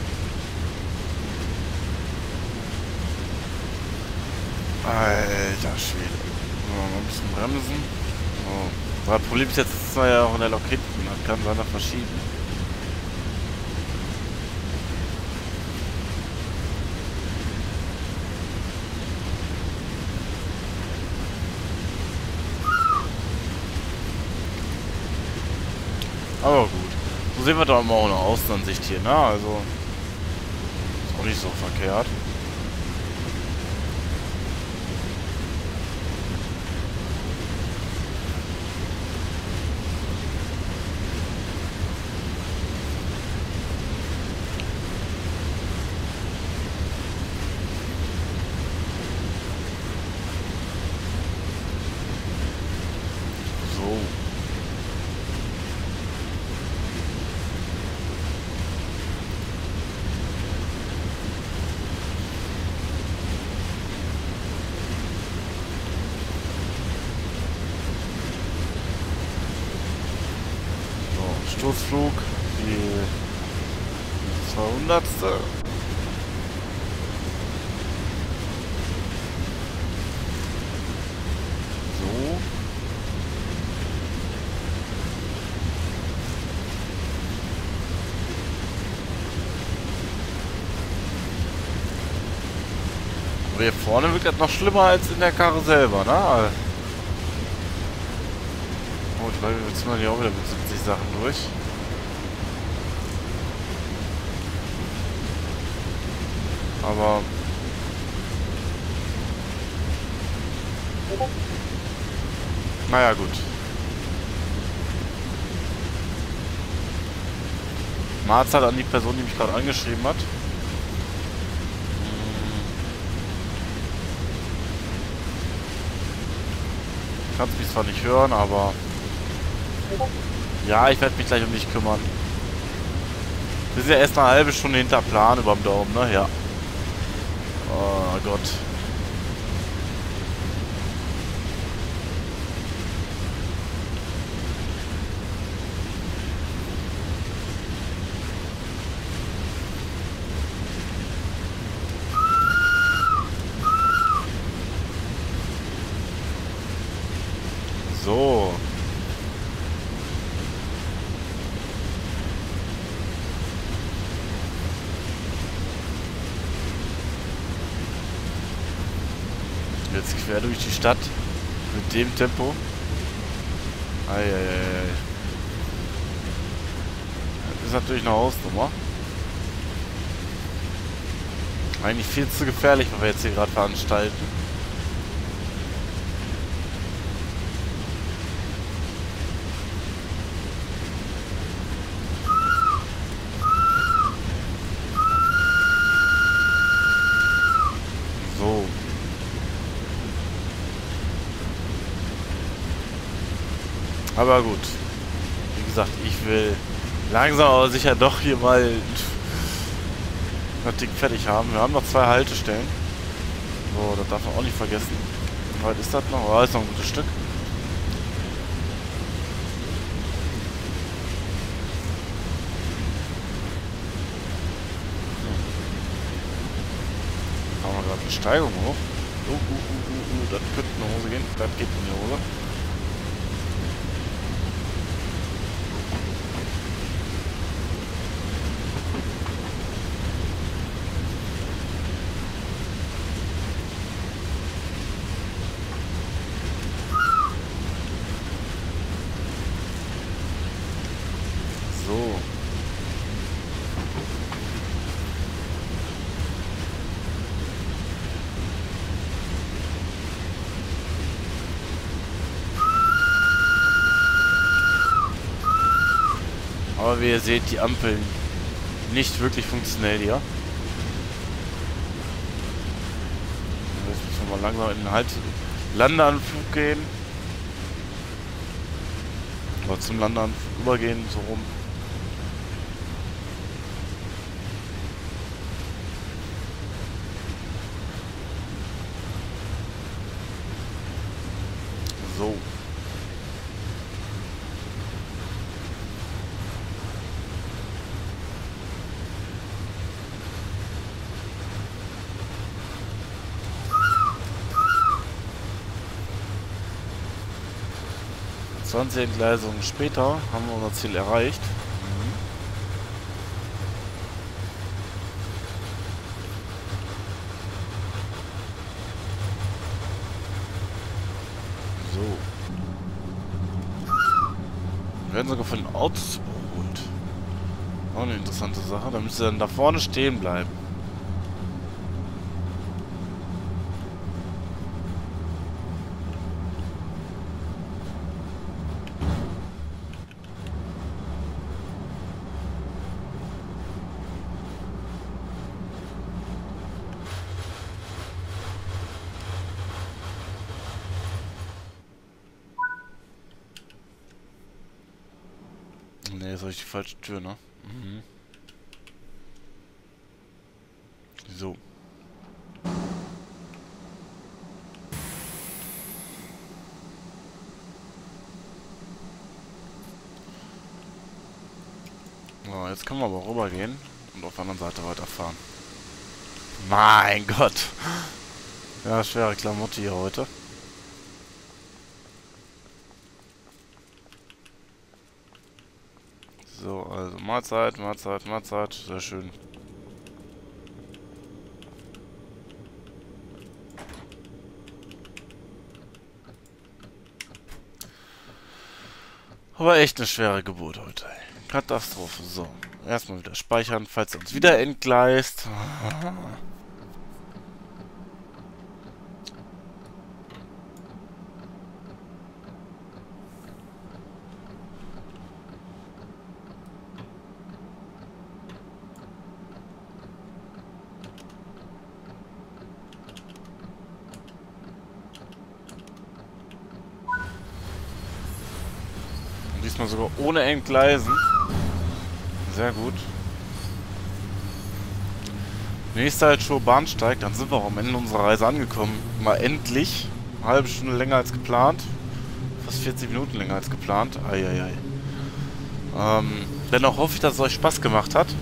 Alter Schwede. Mal ein bisschen bremsen. Oh. Das Problem ist jetzt, ist ja auch in der Lok hinten. Das kann sein, dass verschieben. Aber gut. So sehen wir doch mal auch eine Außenansicht hier, ne? Also, ist auch nicht so verkehrt. So. Stoßflug, die 200. So. Aber hier vorne wirkt das noch schlimmer als in der Karre selber, ne? Oh, ich glaube, jetzt sind wir hier auch wieder mit 70 Sachen durch. Aber... naja, gut. Mahlzeit an die Person, die mich gerade angeschrieben hat. Kannst mich zwar nicht hören, aber... ja, ich werde mich gleich um dich kümmern. Wir sind ja erst eine halbe Stunde hinter Plan überm Daumen, ne? Ja. Oh Gott. So. Jetzt quer durch die Stadt mit dem Tempo. Eieiei. Das ist natürlich eine Hausnummer. Eigentlich viel zu gefährlich, was wir jetzt hier gerade veranstalten. So. Aber gut. Wie gesagt, ich will langsam aber sicher doch hier mal das Ding fertig haben. Wir haben noch 2 Haltestellen. So, das darf man auch nicht vergessen. Wie weit ist das noch? Oh, ist noch ein gutes Stück. Machen wir gerade eine Steigung hoch. Das könnte in die Hose gehen. Das geht in die Hose. So. Aber wie ihr seht, die Ampeln nicht wirklich funktionell hier. Jetzt müssen wir mal langsam in den Landeanflug gehen. Oder zum Landeanflug übergehen, so rum. So. ...20 Entgleisungen später haben wir unser Ziel erreicht. So. Wir werden sogar von den Autos überholt. Auch eine interessante Sache. Da müsst ihr dann da vorne stehen bleiben. Ne, ist euch die falsche Tür, ne? Mhm. So. So, jetzt können wir aber rübergehen und auf der anderen Seite weiterfahren. Mein Gott! Ja, schwere Klamotte hier heute. So, also Mahlzeit, Mahlzeit, Mahlzeit. Sehr schön. Aber echt eine schwere Geburt heute. Katastrophe. So, erstmal wieder speichern, falls er uns wieder entgleist. Diesmal sogar ohne Entgleisen. Sehr gut. Nächster halt schon Bahnsteig, dann sind wir auch am Ende unserer Reise angekommen. Mal endlich. Eine halbe Stunde länger als geplant. Fast 40 Minuten länger als geplant. Eieiei. Dennoch hoffe ich, dass es euch Spaß gemacht hat.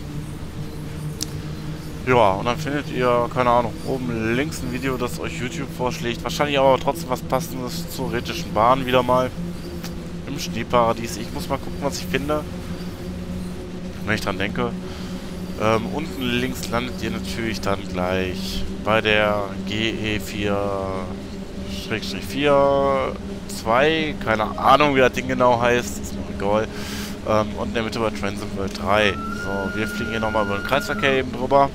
Ja, und dann findet ihr, keine Ahnung, oben links ein Video, das euch YouTube vorschlägt. Wahrscheinlich aber trotzdem was Passendes zur Rätischen Bahn wieder mal. Im Schneeparadies. Ich muss mal gucken, was ich finde. Wenn ich dran denke. Unten links landet ihr natürlich dann gleich bei der GE4-4-2. Keine Ahnung, wie das Ding genau heißt. Ist mir egal. Und in der Mitte bei Transit World 3. So, wir fliegen hier nochmal über den Kreisverkehr eben drüber.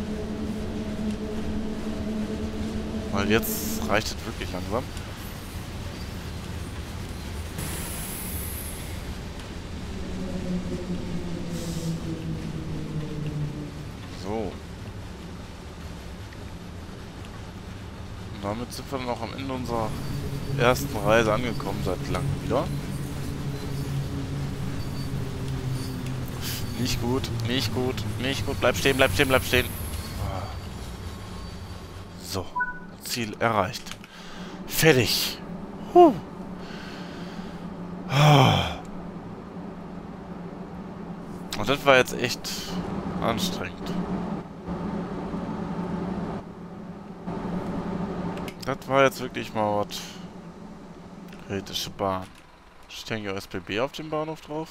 Weil jetzt reicht es wirklich langsam. So. Und damit sind wir dann auch am Ende unserer ersten Reise angekommen, seit langem wieder. Nicht gut, nicht gut, nicht gut. Bleib stehen, bleib stehen, bleib stehen. So. Ziel erreicht. Fertig. Huh. Und das war jetzt echt anstrengend. Das war jetzt wirklich mal was. Rätische Bahn. Steht hier SBB auf dem Bahnhof drauf?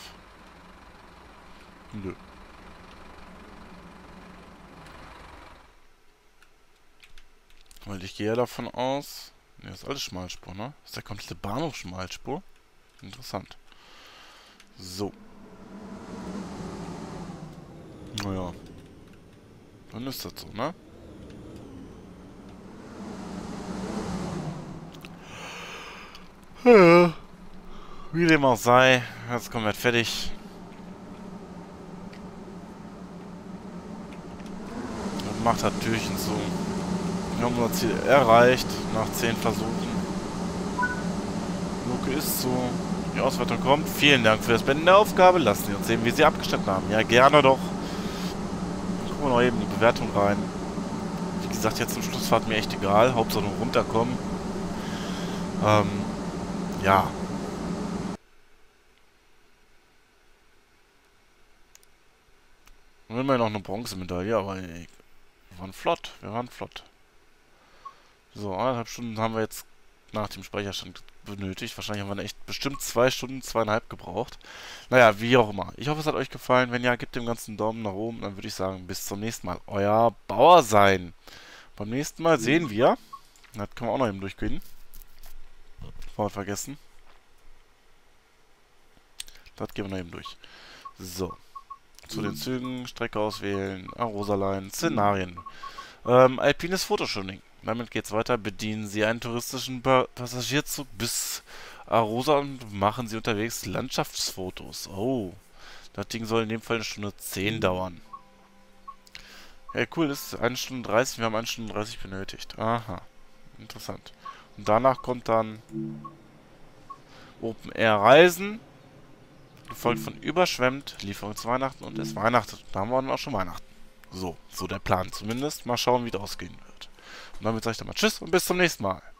Nö. Weil ich gehe ja davon aus... Ne, das ist alles Schmalspur, ne? Ist der komplette Bahnhof Schmalspur? Interessant. So. Naja. Dann ist das so, ne? Ja. Wie dem auch sei. Jetzt kommen wir fertig. Und macht das Türchen zu. Wir haben unser Ziel erreicht. Nach 10 Versuchen. Luke ist zu. Die Auswertung kommt. Vielen Dank für das Beenden der Aufgabe. Lassen Sie uns sehen, wie Sie abgeschnitten haben. Ja, gerne doch. Gucken wir noch eben die Bewertung rein. Wie gesagt, jetzt zum Schluss war mir echt egal. Hauptsache nur runterkommen. Ja. Und immerhin noch eine Bronzemedaille, aber ey, wir waren flott. Wir waren flott. So, 1,5 Stunden haben wir jetzt nach dem Speicherstand benötigt. Wahrscheinlich haben wir echt bestimmt 2 Stunden, 2,5 gebraucht. Naja, wie auch immer. Ich hoffe, es hat euch gefallen. Wenn ja, gebt dem Ganzen einen Daumen nach oben. Dann würde ich sagen, bis zum nächsten Mal. Euer Bauersein. Beim nächsten Mal sehen wir. Das können wir auch noch eben durchgehen. Vorher vergessen. Das gehen wir noch eben durch. So. Zu den Zügen, Strecke auswählen, Arosa-Line, Szenarien. Alpines Fotoshooting. Damit geht's weiter. Bedienen Sie einen touristischen Passagierzug bis Arosa und machen Sie unterwegs Landschaftsfotos. Oh, das Ding soll in dem Fall 1 Stunde 10 dauern. Ja, cool, ist 1 Stunde 30. Wir haben 1 Stunde 30 benötigt. Aha, interessant. Und danach kommt dann Open Air Reisen, gefolgt von Überschwemmt, Lieferung zu Weihnachten und es Weihnachten. Da haben wir dann auch schon Weihnachten. So der Plan zumindest. Mal schauen, wie das ausgehen wird. Und damit sage ich dann mal Tschüss und bis zum nächsten Mal.